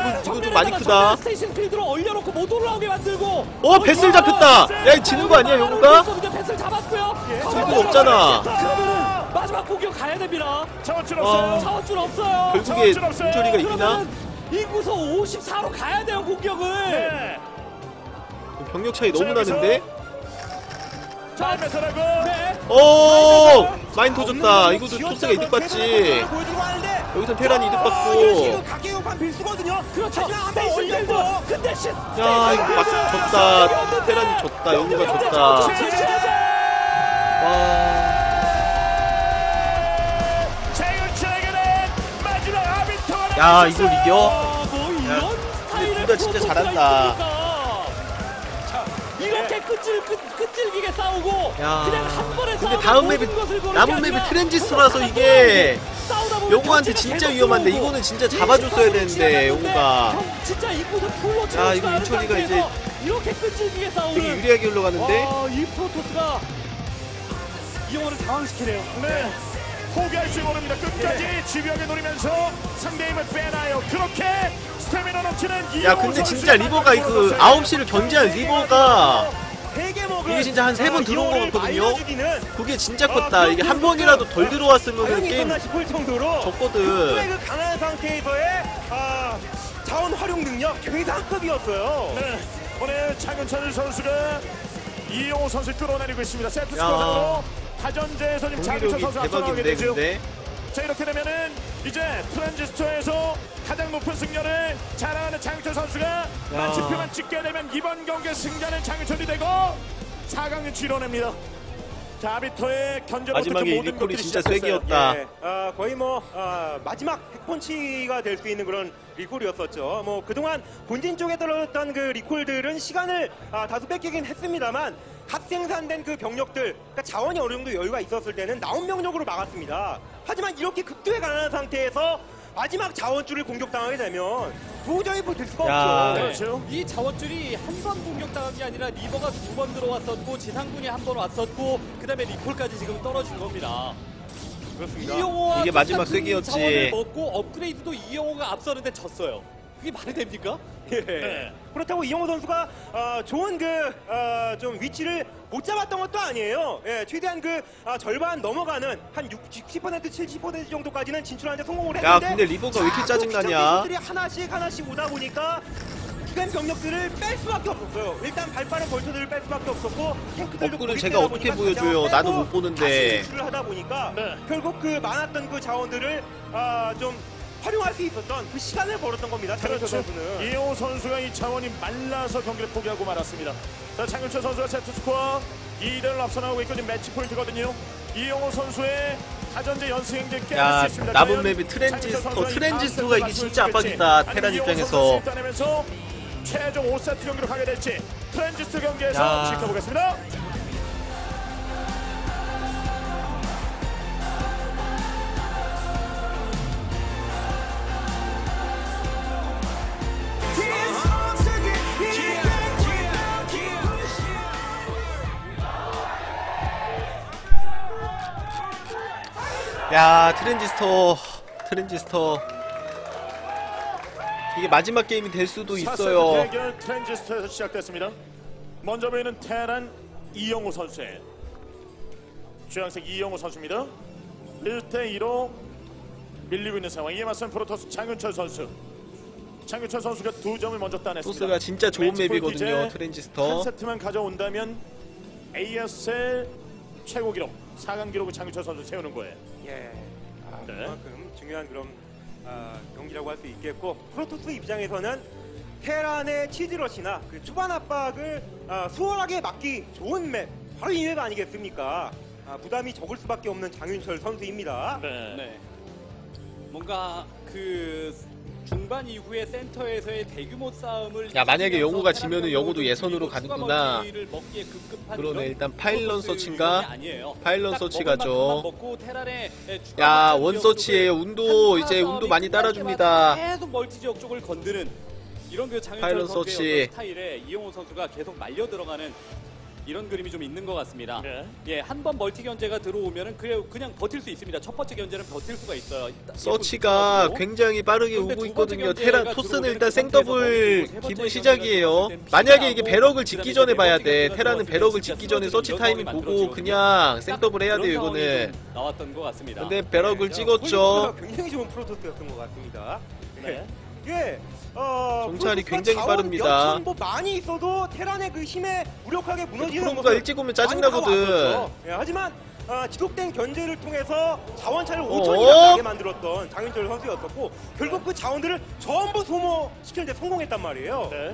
좀 많이 크다. 스테이션 필드로 올려놓고 못 올라오게 만들고. 어 뱃을 잡혔다. 야 이거 지는 거 아니야 영우가? 뱃을 잡았고요. 지금 없잖아. 그러면은 마지막 공격 가야 됩니다. 자원줄 어. 없어요. 차원줄 없어요. 결국에 자원줄 없어요. 인조리가 이기나? 그러면 인구수 오십사로 가야 돼요 공격을. 네. 병력 차이 너무 나는데? 자, 메서라고. 네. 오 마인 터졌다. 이것도 토스가 이득 받지. 여기서 테란이 이득 받고. 각계용판 필수거든요. 그렇죠. 하지만 한번 스테이션 필드. 올렸고. 근데 시. 야 이거 막 졌다. 테란이 졌다. 영우가 졌다. 와. 장윤철에게는 마지막 아비토가 야 이걸 이겨? 아, 뭐 이런 스타일의 둘 다 진짜 프로토스가 잘한다. 있습니까? 자, 이렇게 끈질 끈, 끈질기게 싸우고 야. 그냥 한 번에 근데 싸우면 다음 모든 맵이 것을 거는 남은 게 맵이 아니라 트랜지스터라서 한 이게 싸우다 보면 영우한테 경치가 진짜 계속 위험한데 들어오고 이거는 진짜 잡아줬어야 되는데 영우가 경- 진짜 인구도 풀로 야, 채우지 이거 않은 윤철이가 상태에서 이렇게 끈질기게 싸우는 되게 유리하게 흘러가는데. 와, 이 프로토스가 이영호를 당황시키네요. 네. 포기할 줄 모릅니다. 끝까지 집요하게 노리면서 상대 힘을 빼놔요. 그렇게 스태미너 넘치는 야 이영호 근데 선수가 진짜 리버가 그 만들어줬어요. 아홉 시를 견제한 리버가 세개 먹은 이게 진짜 한 세 번 들어온 것 이호를 같거든요? 말려주기는 그게 진짜 컸다. 이게 한 번이라도 덜 들어왔으면 과연 게임 있었나 싶을 정도로 졌거든. 극도의 그 강한 상태에서의 아, 자원 활용 능력 최상급이었어요. 네. 오늘 장윤철 선수가 이영호 선수 끌어내리고 있습니다. 세트 야. 스코어로 다전제에서 지금 장윤철 경기력이 선수 앞서 나가게 대박인데 되죠. 근데 자 이렇게 되면은 이제 트랜지스터에서 가장 높은 승률을 자랑하는 장윤철 선수가 마침표만 찍게 되면 이번 경기 승자는 장윤철이 되고 사 강을 치러냅니다. 자 아비터의 견제로부터 마지막에 이 모든 리콜이 것들이 진짜 시작됐어요. 쐐기였다. 예, 아, 거의 뭐 아, 마지막 핵펀치가 될 수 있는 그런 리콜이었었죠. 뭐 그동안 본진 쪽에 들어왔던 그 리콜들은 시간을 아, 다소 뺏기긴 했습니다만 갓 생산된 그 병력들, 그러니까 자원이 어느 정도 여유가 있었을 때는 나온 병력으로 막았습니다. 하지만 이렇게 극도에 가난한 상태에서 마지막 자원줄을 공격당하게 되면 도저히 버틸 수가 야. 없죠. 그렇죠. 이 자원줄이 한 번 공격당한 게 아니라 리버가 두 번 들어왔었고 지상군이 한 번 왔었고 그 다음에 리콜까지 지금 떨어진 겁니다. 그렇습니다. 이영호와 이게 마지막 똑같은 세기였지. 자원을 먹고 업그레이드도 이영호가 앞서는데 졌어요. 그게 말이 됩니까? 예. 네. 그렇다고 이영호 선수가 어, 좋은 그 좀 위치를 못 잡았던 것도 아니에요. 예, 최대한 그 아, 절반 넘어가는 한 육십 퍼센트, 칠십 퍼센트 정도까지는 진출하는데 성공을 야 했는데 근데 리버가 왜 이렇게 자꾸 짜증나냐? 기적들이 하나씩 하나씩 오다 보니까 주된 병력들을 뺄 수밖에 없었어요. 일단 발빠른 벌처들을 뺄 수밖에 없었고 탱크들도 업글을 고립되다 제가 어떻게 보니까 보여줘요? 다시 나는 빼고 못 보는데. 다시 진출을 하다 보니까 네. 결국 그 많았던 그 자원들을 아, 좀 활용할 수 있었던 그 시간을 벌었던 겁니다. 장윤철 그렇죠. 선수는. 이영호 선수가 이 자원이 말라서 경기를 포기하고 말았습니다. 자, 장윤철 선수가 세트 스코어 이 대를 앞서 나오고 있고 지금 매치 포인트거든요. 이영호 선수의 다전제 연승행제 깨할 야 수 있습니다. 남은 과연 맵이 트랜지스터 장윤철 선수가 이 트랜지스터가 다음 이게 세트 진짜 맞춰줄 수 압박이다. 있을지, 테란 아니면 이영호 입장에서. 선수 따내면서 최종 오 세트 경기로 가게 될지 트랜지스터 경기에서 야. 지켜보겠습니다. 야 트랜지스터 트랜지스터 이게 마지막 게임이 될 수도 사 세트 있어요. 대결 트랜지스터에서 시작됐습니다. 먼저 보이는 테란 이영호 선수의 주황색 이영호 선수입니다. 일 대 이로 밀리고 있는 상황. 이에 맞선 프로토스 장윤철 선수. 장윤철 선수가 두 점을 먼저 따냈습니다. 토스가 진짜 좋은 매치 포인트 맵이거든요. 이제 한 트랜지스터. 세트만 가져온다면 에이에스엘 최고 기록 사 강 기록을 장윤철 선수 세우는 거예요. 예. 아, 네. 그만큼 중요한 그런 아, 경기라고 할 수 있겠고 프로토스 입장에서는 테란의 치즈러시나 그 초반 압박을 아, 수월하게 막기 좋은 맵 바로 이 맵 아니겠습니까? 아, 부담이 적을 수밖에 없는 장윤철 선수입니다. 네. 네. 뭔가 그 중반 이후에 센터에서의 대규모 싸움을 야, 만약에 이기면서 영호가 지면은 테란병력을 영호도 예선으로 추가 가는구나. 멀티를 먹기에 급급한 그러네. 이런 일단 파일런 프로토스 서치인가? 유형이 아니에요. 파일런 딱 서치 먹을 가죠. 만큼만 먹고 테란의 추가 야 멀티 원서치에요. 지역 운도 쪽을 이제 한타 운도 싸움이 많이 끝날 따라줍니다. 때마다 계속 멀티 지역 쪽을 건드는 이런 그 장윤철 파일런 선수의 서치. 어떤 스타일에 이영호 선수가 계속 말려 들어가는 이런 그림이 좀 있는 것 같습니다. 네. 예, 한 번 멀티 견제가 들어오면은 그냥 그냥 버틸 수 있습니다. 첫 번째 견제는 버틸 수가 있어요. 서치가 굉장히 빠르게 그런데 오고 두 번째 있거든요. 견제가 테란 토스는 들어오면 일단 그 생더블 상태에서 멈추고 세 기분 번째 시작이에요. 견제가 만약에 이게 피하고 배럭을 짓기 그다음에 전에 네 봐야 번째 돼. 견제가 테란은 들어왔을 배럭을 때 짓기 진짜 전에 서치 이런 타이밍 상황이 보고 만들어지거든요. 그냥 생더블 해야 돼요. 그런 상황이 이거는. 좀 나왔던 것 같습니다. 근데 배럭을 네, 찍었죠. 포인트가 굉장히 좋은 프로토스였던 것 같습니다. 네. 예, 어, 정찰이 프로토스가 굉장히 자원 빠릅니다. 몇천 뭐 많이 있어도 테란의 그 힘에 무력하게 무너지는 프로브가 모습을 일찍 오면 많이 봐왔었죠. 짜증나거든. 예, 하지만 아, 지속된 견제를 통해서 자원차를 어? 오천이나 나게 만들었던 장윤철 선수였었고 결국 그 자원들을 전부 소모시키는 데 성공했단 말이에요. 네.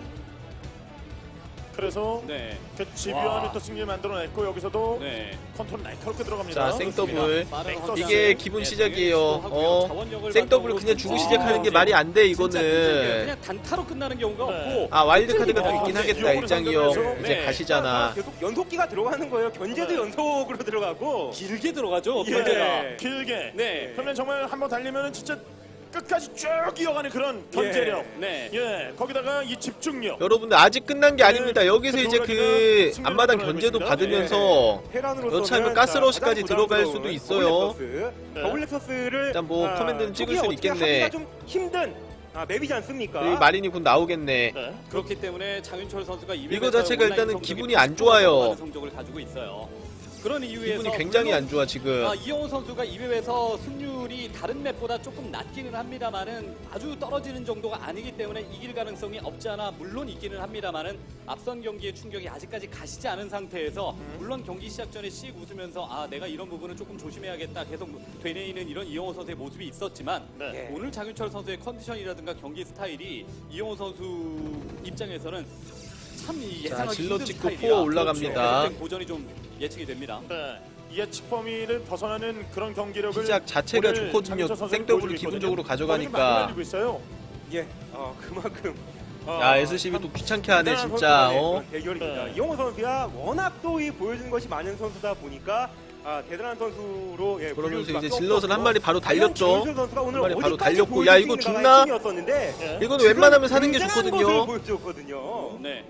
그래서 네. 그 집요한 와. 또 승리를 만들어냈고 여기서도 네. 컨트롤 날카롭게 들어갑니다. 자, 생더블. 빠른 이게 확장을, 기분 네, 시작이에요. 동행시도 하고요. 어, 자원력을 생더블 바탕으로 그냥 주고 아, 시작하는 게 이제 말이 안 돼, 진짜 끈질겨요. 이거는. 그냥 단타로 끝나는 경우가 네. 없고 아, 와일드카드가 또 아, 있긴 네. 하겠다, 이용을 일장이요. 상대로 이제 네. 가시잖아. 계속 연속기가 들어가는 거예요. 견제도 네. 연속으로 들어가고. 길게 들어가죠. 예. 견제가. 길게. 네. 그러면 정말 한번 달리면은 진짜 끝까지 쭉 이어가는 그런 견제력. 네. 예. 거기다가 이 집중력. 여러분들 아직 끝난 게 네, 아닙니다. 여기서 이제 그 앞마당 견제도 받으면서 테란으로서는 여차하면 자, 가스러시까지 가장 들어갈 부담스러운 수도 있어요. 더블렉서스. 네. 더블렉서스를 일단 뭐 아, 커맨드는 찍을 초기에 수는 어떻게 있겠네. 하기가 좀 힘든 아, 맵이지 않습니까? 여기 마린이 곧 나오겠네. 네. 그렇기 때문에 장윤철 선수가 이거 자체가 일단은 기분이 안 좋아요. 성적을 가지고 있어요. 그런 이유에서 기분이 굉장히 물론 안 좋아 지금. 아, 이영호 선수가 이 맵에서 승률이 다른 맵보다 조금 낮기는 합니다만은 아주 떨어지는 정도가 아니기 때문에 이길 가능성이 없지 않아 물론 있기는 합니다만은 앞선 경기의 충격이 아직까지 가시지 않은 상태에서 물론 경기 시작 전에 씩 웃으면서 아 내가 이런 부분은 조금 조심해야겠다 계속 되뇌이는 이런 이영호 선수의 모습이 있었지만 네. 오늘 장윤철 선수의 컨디션이라든가 경기 스타일이 이영호 선수 입장에서는 참 이 자, 예상하기 질럿 힘든 찍고 스타일이라 포어 올라갑니다. 그렇죠. 고전이 좀 예측이 됩니다. 네. 예측 범위를 벗어나는 그런 경기력을 시작 자체가 오늘 좋거든요. 장윤철 선수는 생더블을 보여주고 기본적으로 있거든요. 가져가니까. 많이 날리고 있어요. 예, 어, 그만큼. 어, 야, 에스씨비 또 귀찮게 하네 대단한 진짜. 선수 간의 어? 그런 대결입니다. 네. 이영호 선수가 워낙 또 이 보여준 것이 많은 선수다 보니까 아, 대단한 선수로 예, 그러면서 불릴 이제 수밖에 질럿을 없었고, 한 마리 바로 과연 달렸죠. 장윤철 선수가 오늘 한 마리 바로 어디까지 달렸고, 보여줄 야, 수 이거 있는가가 죽나? 핵심이었었는데 예. 이거는 웬만하면 사는 게 굉장한 좋거든요. 모습을 보여줬거든요. 네.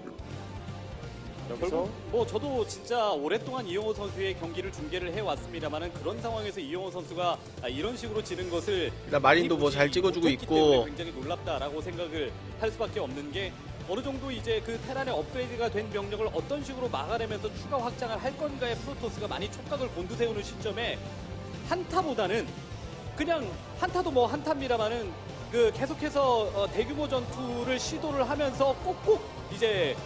여기서 결국 뭐 저도 진짜 오랫동안 이영호 선수의 경기를 중계를 해왔습니다만은 그런 상황에서 이영호 선수가 아, 이런 식으로 지는 것을 일단 마린도 뭐 잘 찍어주고 못했기 때문에 있고. 굉장히 놀랍다라고 생각을 할 수밖에 없는 게 어느 정도 이제 그 테란의 업그레이드가 된 병력을 어떤 식으로 막아내면서 추가 확장을 할 건가에 프로토스가 많이 촉각을 곤두세우는 시점에 한타보다는 그냥 한타도 뭐 한타입니다만은 그 계속해서 어, 대규모 전투를 시도를 하면서 꼭꼭 이제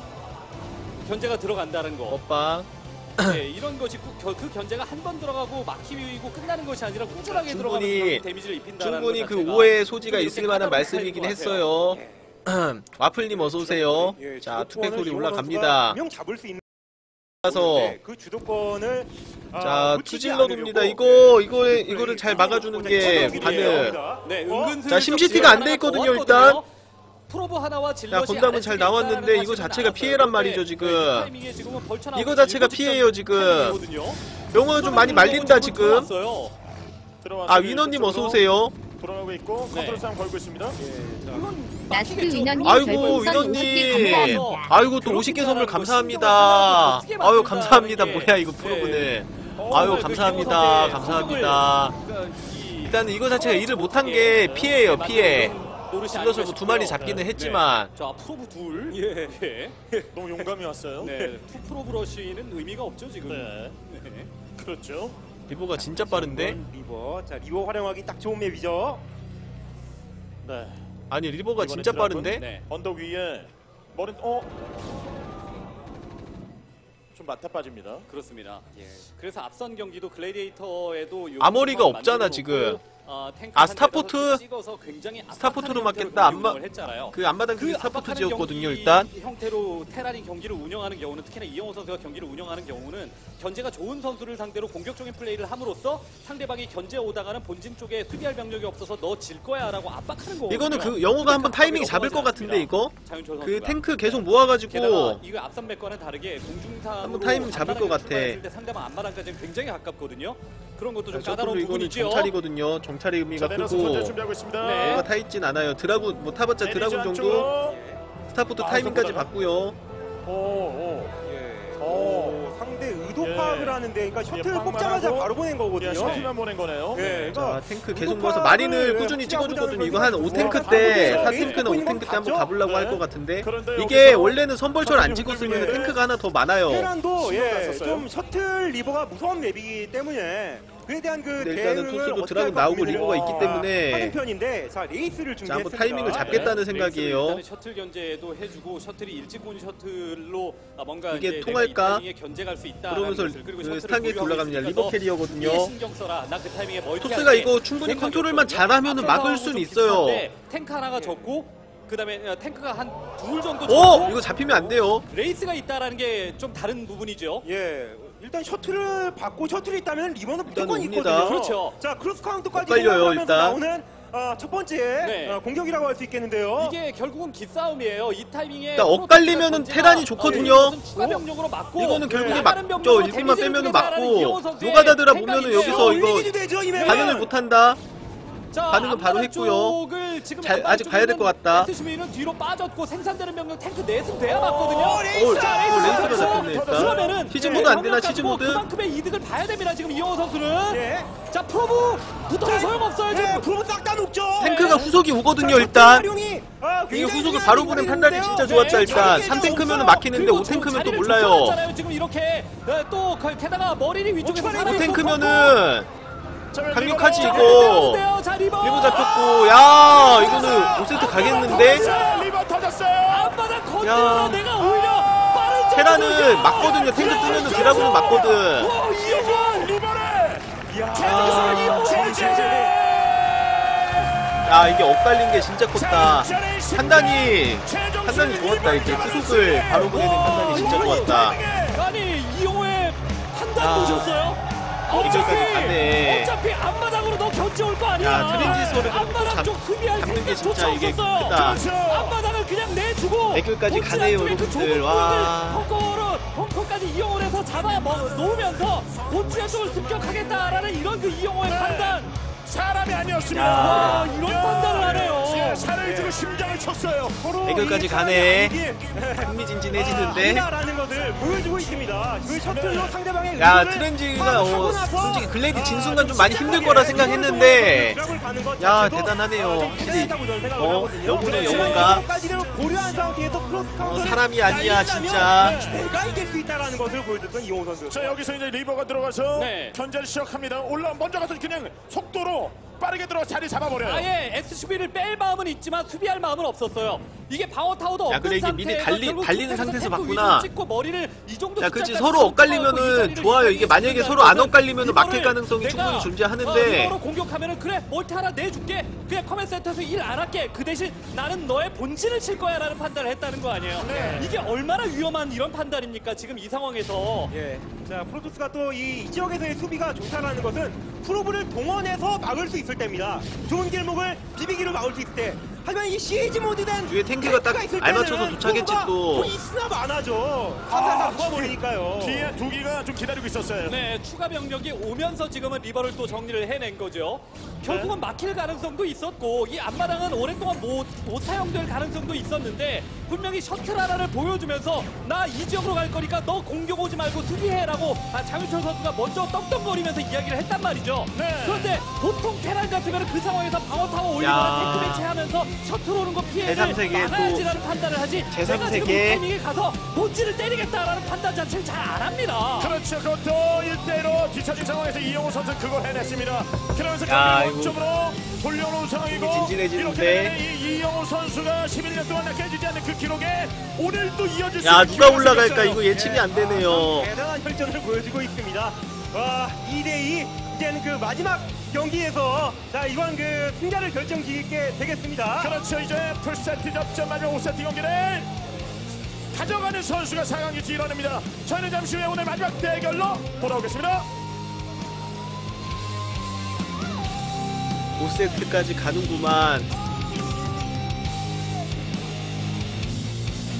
견제가 들어간다는 거. 오빠. 네, 이런 것이 꾸- 겨- 그 견제가 한 번 들어가고 막히고 끝나는 것이 아니라 꾸준하게 충분히- 들어가면서 데미지를 입힌다는 충분히 것 그 자체가 오해의 소지가 이렇게 있을 만한 까다로운 말씀이긴 스타일인 것 같아요. 했어요. 와플님 어서 오세요. 예, 자, 주도권을 투팩토리 이영호 올라갑니다. 선수가 분명 잡을 수 있는 그래서 네, 그 주도권을 아, 자, 놓치지 투질러입니다. 않으려고. 이거 네, 이거 그 이거를 잘 그 막아주는 그 게 그 바늘. 네, 어? 은근 자, 심시티가 안 돼 있거든요, 일단. 프로브 하나와 자, 질럿이 건담은 잘 아래쪽에 나왔는데 있다는 이거 사실은 자체가 알았어요. 피해란 그런데 말이죠, 지금. 이 타이밍에 지금은 벌처 이거 자체가 나오고 피해요, 지금. 타이밍이거든요. 영어는 좀 많이 말린다 지금. 들어왔어요. 들어와서 아, 위너님 어서 오세요. 돌아가고 있고 네. 컨트롤 싸움 걸고 있습니다. 예, 자, 물론 나스트 막히겠죠. 위너님 물론 아이고, 별풍선 위너님. 오십 개 감사합니다. 아이고 또 오십 개 선물 감사합니다. 아유 감사합니다. 뭐야 이거 프로그는. 아유 감사합니다. 감사합니다. 일단 이거 자체가 일을 못한 게 피해예요, 피해. 질럿을 뭐두 마리 잡기는 했지만. 자, 프로브 둘. 예. 예. 너무 용감히 왔어요. 네, 투 프로브 러쉬는 의미가 없죠, 지금. 네. 네. 그렇죠. 리버가 진짜 빠른데? 이번 리버. 자, 리버 활용하기 딱 좋은 맵이죠. 네. 아니 리버가 이번에 진짜 드라군. 빠른데? 네. 언덕 위에 머리 어. 좀 맞다 빠집니다. 그렇습니다. 예. 그래서 앞선 경기도 글래디에이터에도 요 아머리가 상황을 없잖아, 만들어놓고, 지금. 어, 탱크 아, 한 스타포트? 대에서 찍어서 굉장히 스타포트로 압박하는 맞겠다. 형태로 안마- 경기 운영을 했잖아요. 그 앞마당 그게 그 스타포트 압박하는 지었거든요 경기 일단. 형태로 테란이 경기를 운영하는 경우는 특히나 이영호 선수가 경기를 운영하는 경우는 견제가 좋은 선수를 상대로 공격적인 플레이를 함으로써 상대방이 견제 오다가는 본진 쪽에 수비할 병력이 없어서 너 질 거야라고 압박하는 거거든요. 이거는 그 영호가 한번 타이밍 잡을 것 같은데 이거? 장윤철 그 선수가. 탱크 계속 게다가 모아가지고 이거 앞선 맵과는 다르게 공중상으로 한번 타이밍 잡을 것 같아. 때 상대방 앞마당까지는 굉장히 가깝거든요. 그런 것도 좀 저쪽으로 까다로운 부분이 이거는 있죠. 정찰이거든요. 정찰의 의미가 자, 내려서 크고. 견제 준비하고 있습니다. 네. 뭐가 타있진 않아요. 드라군 뭐 타봤자 드라군 정도. 안쪽으로. 스타포트 아, 타이밍까지 손보다가. 봤고요. 오, 오. 예. 오. 위치 파악을 하는데, 그러니까 셔틀 예, 뽑자마자 빵만 바로 보낸 거거든요. 예, 셔틀만 보낸 거네요. 예, 자, 그러니까 탱크 이거 계속 모아서 파악을, 마린을 예, 꾸준히 찍어줬거든요. 이거 한 오 와, 탱크 바로 때, 보내서 사 레이스 탱크나 오 탱크 때 한번 봤죠? 가보려고 할 네. 것 같은데 그런데 이게 여기서 원래는 선벌처를 안 선수 찍었으면 경기를 탱크가 하나 더 많아요. 테란도 신경 예, 썼어요. 좀 셔틀 리버가 무서운 맵이기 때문에 그에 대한 그 근데 일단은 대응을 토스도 어떻게 드라군 할까 나오고 고민을 리버가 있기 하는 때문에 편인데, 자 레이스를 자, 한번 준비했습니다. 타이밍을 잡겠다는 네, 생각이에요. 일단은 셔틀 견제도 해주고 셔틀이 일찍 온 셔틀로 아, 뭔가 이게 이제 통할까? 내가 이 타이밍에 견제갈 수 있다. 그러면서 그 스타게이트 올라갑니다. 리버 캐리어거든요. 신경 써라. 나 그 타이밍에 멀티 토스가 할게. 이거 충분히 생각이 컨트롤만 없거든요. 잘하면은 앞에 막을 상황은 수는 좀 있어요. 비슷한데 탱크 하나가 적고 그다음에 탱크가 한 둘 정도 오! 적고 이거 잡히면 안 돼요. 레이스가 있다라는 게 좀 다른 부분이죠. 예, 일단 셔틀을 받고 셔틀이 있다면 리버는 일단 무조건 옵니다. 있거든요. 그렇죠. 자 크로스 카운트까지 엇갈려요, 생각하면서 일단. 나오는 어, 첫 번째 네. 어, 공격이라고 할 수 있겠는데요. 이게 결국은 기싸움이에요. 이 타이밍에 일단 엇갈리면은 테란이 좋거든요. 어, 추가 병력으로 막고 이거는 결국에 나가는 막죠. 병력으로 일꾼만 데미지를 빼면은 주겠다라는 막고 이영호 선수의 노가다드라 생각인데요. 보면은 여기서 이거 올리기도 되죠, 이면. 반응을 못한다. 자, 반응은 바로 앞마당 했고요. 쪽을 지금 잘- 앞마당 아직 가야 될것 쪽에는 같다. 에스씨비는 뒤로 빠졌고 생산되는 병력 탱크 넷은 돼야 맞거든요. 오, 레이스! 오, 자, 오, 레이스가 레이스가 잡혔네 일단. 그러면은 시즌 네, 모드 안 되나 병력 시즌 가지고 모드? 그만큼의 이득을 봐야 됩니다. 지금 이영호 선수는. 예. 자, 프로브 붙어도 소용없어요. 예, 지금. 프로브 싹 다 녹죠. 탱크가 네. 후속이 자, 오거든요 셔틀 일단. 활용이, 아, 이게 굉장히 후속을 중요한 바로 보낸 판단이 부분인데요. 진짜 좋았죠 네, 일단. 자, 삼 탱크면 없어요. 막히는데 그리고 오 탱크면 또 자리를 몰라요. 좁혀놨잖아요. 지금 이렇게 네, 또 그- 게다가 머리를 위쪽에서 오 사람이 오 또 탱크면은 자, 강력하지 리버. 이거. 자, 리버. 리버 잡혔고 야 이거는 오 세트 가겠는데? 터졌어요. 리버 터졌어요. 앞바닥 건드려 야. 내가 오히려 빠른 테란은 맞거든요. 탱크 뜨면은 드라군은 맞거든. 와, 이영호. 리버를 이야. 아, 이영호 제재. 야 이게 엇갈린 게 진짜 컸다. 판단이 판단이 좋았다. 이게 후속을 바로 보내는 판단이 진짜 좋았다. 아니 이영호의 판단 아. 보셨어요? 이거까지 어차피 가네. 어차피 앞바닥으로 너 견제 올 거 아니야. 야, 트렌지스를 그래도 앞바닥 잡- 쪽 수비할 잡는 게 생각조차 진짜 이게 없었어요. 크다. 그렇죠. 앞바닥을 그냥 내주고 대결까지 본진 가네요, 안쪽에 그 여러분들. 좁은 와. 구역을 벙커로 벙커까지 이용을 해서 잡아 먹- 놓으면서 본진 쪽을 습격하겠다라는 이런 그 이용호의 네. 판단. 사람이 아니었습니다. 와, 이런 판단을 하네요. 예, 살을 주고 심장을 쳤어요. 대결까지 가네. 흥미진진해지는데. 아니다라는 것을 보여주고 있습니다. 그 셔틀로 상대방의 야 의도를 트렌지가 어, 파악하고 나서, 솔직히 글레이드 진 아, 순간 좀 많이 힘들 거라 생각했는데 드랍을 가는 것 야, 자체도, 대단하네요. 아, 좀 확실히. 대단하다고 저는 생각을 어, 하거든요. 영혼의 그래서 영혼가. 이것까지를 고려한 상태에서 크로스 어, 카운터를 사람이 아니야 날리려면 진짜. 내가 이길 수 있다라는 것을 보여줬던 이용호 선수. 자, 여기서 이제 리버가 들어가서 네. 견제를 시작합니다. 올라 먼저 가서 그냥 속도로 빠르게 들어가 자리 잡아버려요. 아예 에스씨비를 뺄 마음은 있지만 수비할 마음은 없었어요. 이게 방어 타워도 야, 없는 근데 이게 상태에서 미리 달리- 결국 달리는 툭해서 상태에서 탱크 봤구나. 위주로 찍고 머리를 이 정도 야 그치 숫자까지 서로 찍고 엇갈리면은 이 좋아요. 자리를 이게 만약에 유지하는 서로 안 것은 엇갈리면은 막힐 리버를 가능성이 내가, 충분히 어, 존재하는데 리버로 공격하면은 그래 멀티 하나 내줄게. 그냥 커맨 센터에서 일 안 할게. 그 대신 나는 너의 본진을 칠 거야라는 판단을 했다는 거 아니에요. 네. 이게 얼마나 위험한 이런 판단입니까? 지금 이 상황에서. 예. 자, 프로토스가 또 이 지역에서의 수비가 좋다라는 것은 프로브를 동원해서 막을 수 있을 때입니다. 좋은 길목을 비비기로 막을 수 있을 때. 하지만 이 시리즈 모드된 뒤에 탱크가 딱 있을 알맞춰서 때는 도착했지 프로브가 또. 더 있으나 많아져. 가사 다 모아버리니까요. 뒤에 두 기가 좀 기다리고 있었어요. 네, 추가 병력이 오면서 지금은 리버를 또 정리를 해낸 거죠. 결국은 막힐 가능성도 있었고 이 앞마당은 오랫동안 못, 못 사용될 가능성도 있었는데 분명히 셔틀 하나를 보여주면서 나 이 지역으로 갈 거니까 너 공격 오지 말고 수비해라고 아, 장윤철 선수가 먼저 떡떡거리면서 이야기를 했단 말이죠. 네. 그런데 보통 테란 같으면 그 상황에서 방어타워 올리거나 야. 탱크 배치하면서 셔틀 오는 거 피해를 제삼 세계에 막아야지라는 판단을 하지 제삼 내가 지금 이 세계. 타이밍에 가서 본질을 때리겠다라는 판단 자체를 잘 안 합니다. 그렇죠. 그것도 일 대일로 뒤처진 상황에서 이영호 선수 그걸 해냈습니다. 그러면서 야, 경기 원점으로 돌려놓은 상황이고 진진해지는데. 이렇게 되면 이 이영호 선수가 십일 년 동안 깨지지 않는 그 기록에 오늘도 이어질 수 야 있는 누가 기회가 올라갈까 생겼어요. 이거 예측이 안 되네요. 대단한 혈전을 보여주고 있습니다. 와, 이 대 이. 이제는 그 마지막 경기에서 자, 이번 그 승자를 결정짓게 되겠습니다. 그렇죠. 이제 풀세트 접전 마지막 오 세트 경기를 가져가는 선수가 상황이 일어납니다. 저희는 잠시 후에 오늘 마지막 대결로 돌아오겠습니다. 오 세트까지 가는구만.